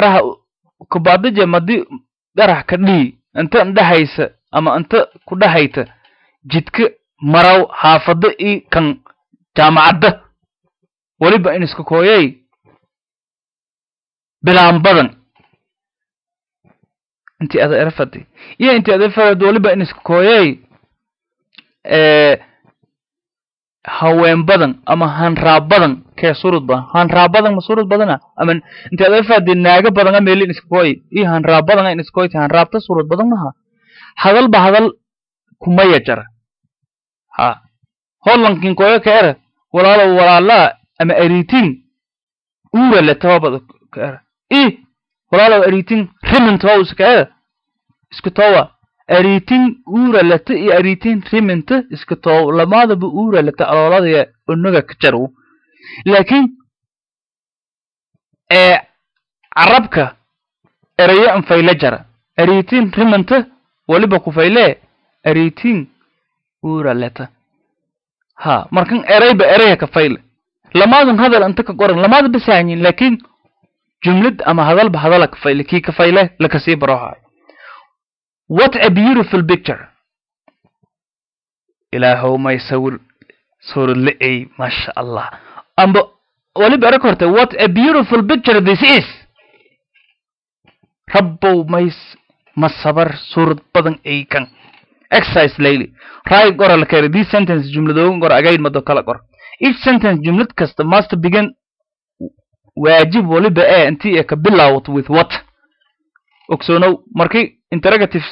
madi garax ka dhii inta indhahaysa ama inta ku dhahayta jidka maraw xaafada i kan jaamacadda waliba in isku kooyay bilaan badan intii ada erafadi iyo intii ada farad waliba in isku kooyay haween badan ama hanraab badan kee surud badan hanraab badan ma surud badana ama intii ada erafadi naaga badan ameelin isku kooyay iyo hanraab badan in isku kooyay hanraabta surud badan maha hadal ba hadal kuma yajara ha hollankin kooyo ka era walaala ama eritin uura la tawabada ka era walaalo eritin rimant house ka era isku tawa eritin uura la ta iyo eritin rimant isku taw lamada bu uura la ta alolada unaga ka jaro laakiin arabka eraya an fayla jara eritin rimant waliba ku fayle eritin uura la ta ha markan erayba eraya ka fayle lamadan hadal anta ka qoran lamada bisaanyin laakiin jumlad ama hadalba hadala ka fayle ki ka fayle la kasi baraha what a beautiful picture ilaahow may sawir suurad leey masha Allah amba waliba erakorta what a beautiful picture this is rabbo may masabar suurad badan ay kan exercise layli right qoral kare this sentence jumladooyin qor agayd mado kala qor each sentence jumlad kasta must begin waajib waliba intii ka bilowd with what ogsoonow markii interrogative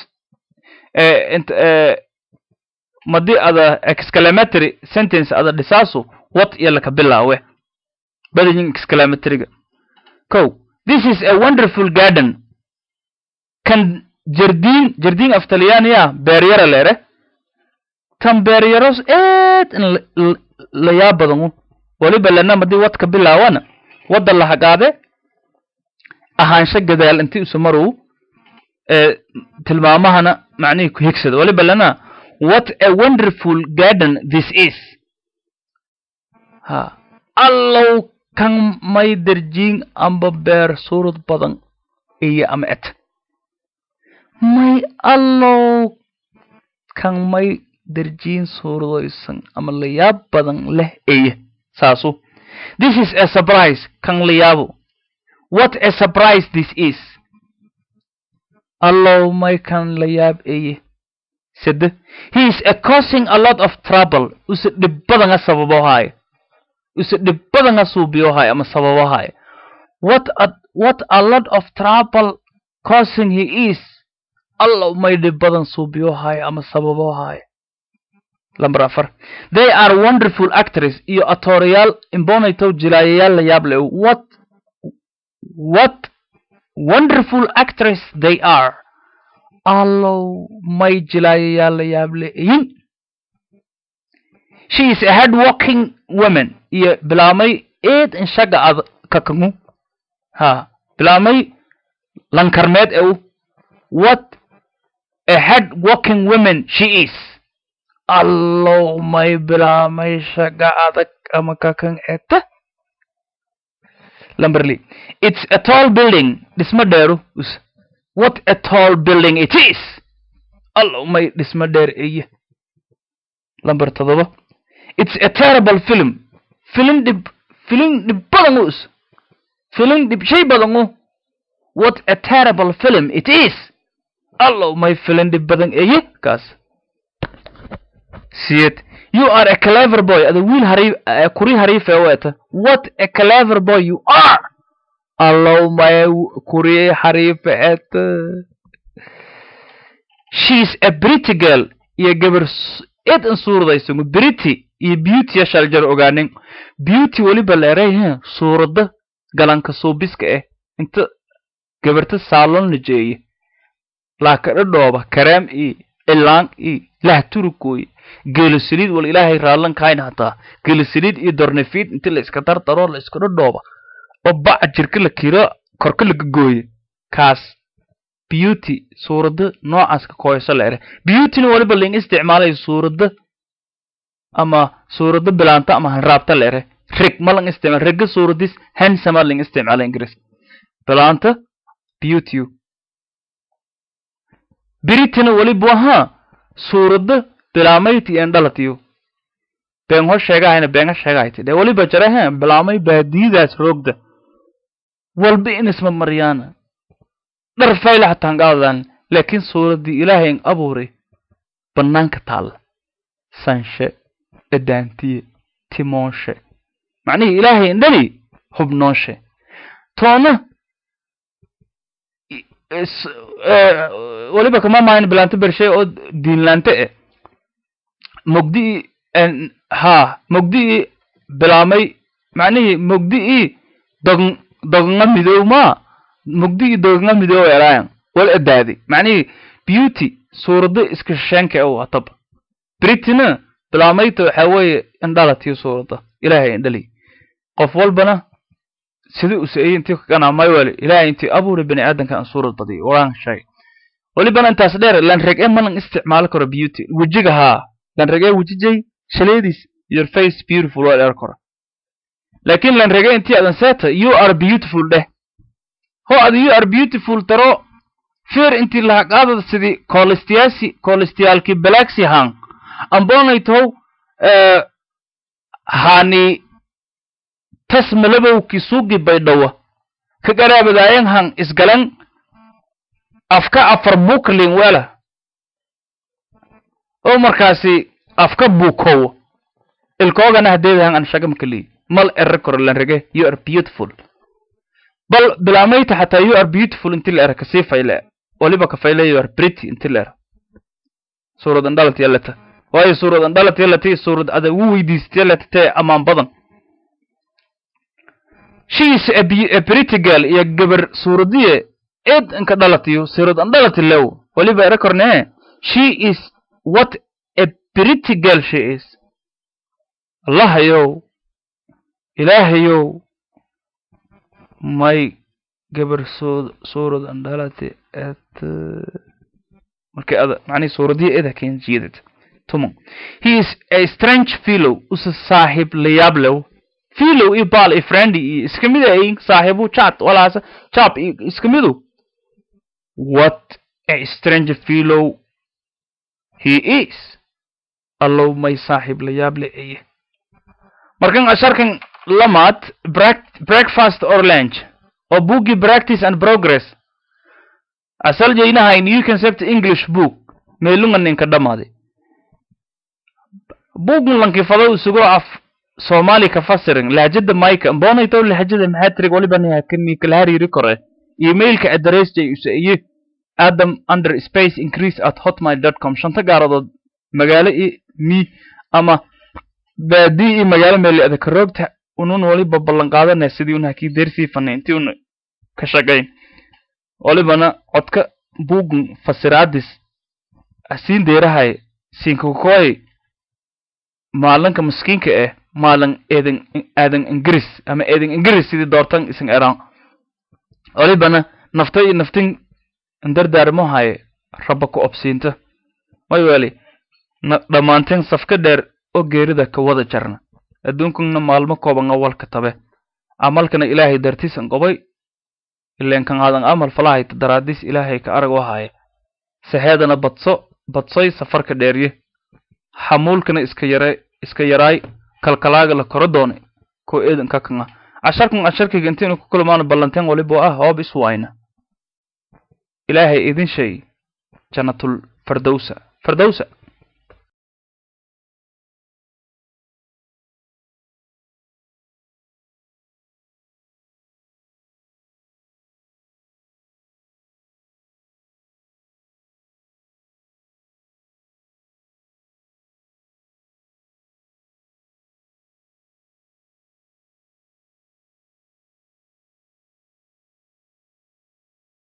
madi ada exclamatory sentence ada dhisaaso what yalla ka bilaawe badin exclamatory this is a wonderful garden kan jardin af talyaaniya beeryara leere tan beeryaros la yaabadanu waliba lana madi wad ka bilaawana wada la hagaade ahaansha gadaal intii usamaru tilmaamahana macnii ku higsada waliba lana what a wonderful garden this is ha allow kan may darjin amba beer suurad badan iyo ama et may allow kan may darjin suuradaysan ama la yaab badan leh eye saasu this is a surprise kan la yaabo what a surprise this is allow may kan la yaab eye said he is causing a lot of trouble us dib badan sababo hay us dib badan suubiyo hay ama sababo hay what a lot of trouble causing he is allow may dib badan suubiyo hay ama sababo hay number 4 they are wonderful actors iyo editorial imbonaito jilaayal la yaab leh what wonderful actors they are allow may jilaayal la yaab leh she is a hard working woman iyo bilaamay eed in shaga ad kakangu ha bilaamay lankarmeed what a hard working woman she is allow may bilaamay shaga adag ama kakan eta lamberly it's a tall building dhisma dheeru what a tall building it is allow may dhisma dheer eye lamber 7 it's a terrible film dib badan film dib shay badan what a terrible film it is allow may film dib badan eye kaas see it you are a clever boy ada wiil kuri hariif what a clever boy you are allow my kuriye harifet. She's a pretty girl. Iyo gabar id in suuradayso pretty iyo beauty shal jar ogaanin beauty waliba leeyahay suurada galanka suubiska inta gabarta salon lijeeye la ka dhooba kareem ilaan la turkuy geelisilid wal ilaahay raalan kaayna hata geelisilid iyo dornefid inta la iska dardaro la iska dhooba oo baac jirka la kiro korka la gooyay kaas beauty suurada noocaas ka kooyso leeyahay beauty waliba leen isticmaalay suurada ama suurada bilaanta ama raabta leeyahay rig malan isticmaal rig suuradis handsome leen isticmaalay ingiriis bilaanta beauty biritina waliba ha suurada bilaamayti en dhalatiyo been ho sheegayna been sheegaytay de waliba jarahan bilaamay baadiidaas roogda walba in isma mariyana dar fayla tangadan laakiin suuradii ilaahay abuuray banaanka taal sanshe edanti timonshe macni ilaahay indhani hubnoonshe toona waliba kama maayn bilaanta bershay oo diinlaante mugdi mugdi bilaamay macni mugdi dogna midowma mugdi dogna midow yaraan wal adaadi macni beauty suurada iska shanka oo atab britina bilaamay waxa weeye indhalatiyo suurada ilaahay indhali qof walbana sidii u saayintii kana maywali ilaahay intii abuuray bani aadanka aan suurad badiyo waan shay waliba intaas dheer lan rag man isticmaal karo beauty wajiga lan rag wajijay shaleedis your face beautiful wal arkora laakiin lan rag intii adan seeta you are beautiful de ho you are beautiful taro fear intii la qaadada sidii cholesterolki galaxy hang ambonayto hani tasmalabo ki suugi baydhawa ka garaabadaayeen hang isgalan afka afar buklin wala oo markaasi afka bukow ilkoogana hadeedan aan shaqam kali mal erkor lan rage you are beautiful bal bilamayta hatta you are beautiful intil erka si fayla waliba ka fayla you are pretty intil er suuradan dalati yalata way suuradan dalati yalati suurad ada uu weydiistay yalata amaan badan she is a pretty girl iyo gabar suuradiye id inka dhalatiyo suuradan dalati lew waliba erkorne she is what a pretty girl she is Allah yo ilaahayo may gabar suuradan dalati markay ada macni suuradiye ida keen jeedad tumo he is a strange fellow us sahib liyablo fellow ibal a friendly iskamida ay sahibu chat wala chap iskamidu what a strange fellow he is allow my sahib liyable ay markan asharkan lamat breakfast or lunch or boogie practice and progress asal jeynaha in you concept English book meelungan ninka dhamaade bugun lanki fado sugo af Somali ka fasirin lahjada Maayka ambonayto lahjada maxatrig waliba kani kala hariiri kore emailka address jay usay adam_increase@hotmail.com shanta gaaradood magaalo mi ama baadi magaalo meel aad ka roogta unun waliba ballan qaadanay sidii una ki deersi fanaantii una ka shaqeyn walibana codka bugun fasiraadis asiin deerahay siinka kooy maalanka miskiinka maalan aadan ingiriis ama aadan ingiriis sidii doortan isan eraan walibana naftin dardaarmo haye rabba ku obsiinta may wali dhamaanteen safka dheer oo geerida ka wada jarna adduunkuna maalmo kooban awalka tabe amalkana ilaahay dartiisan qobay ileen kan aadan amal falahay daraadis ilaahay ka arag wahaye saheedana badsoy safarka dheeriye xamuulkana iska yaray kalkalaaga la koro doonay ko eedan ka kan asharkiga intii ku kulmaan ballanteen waliba hoob iswayna ilaahay idin shay jannatul firdawsa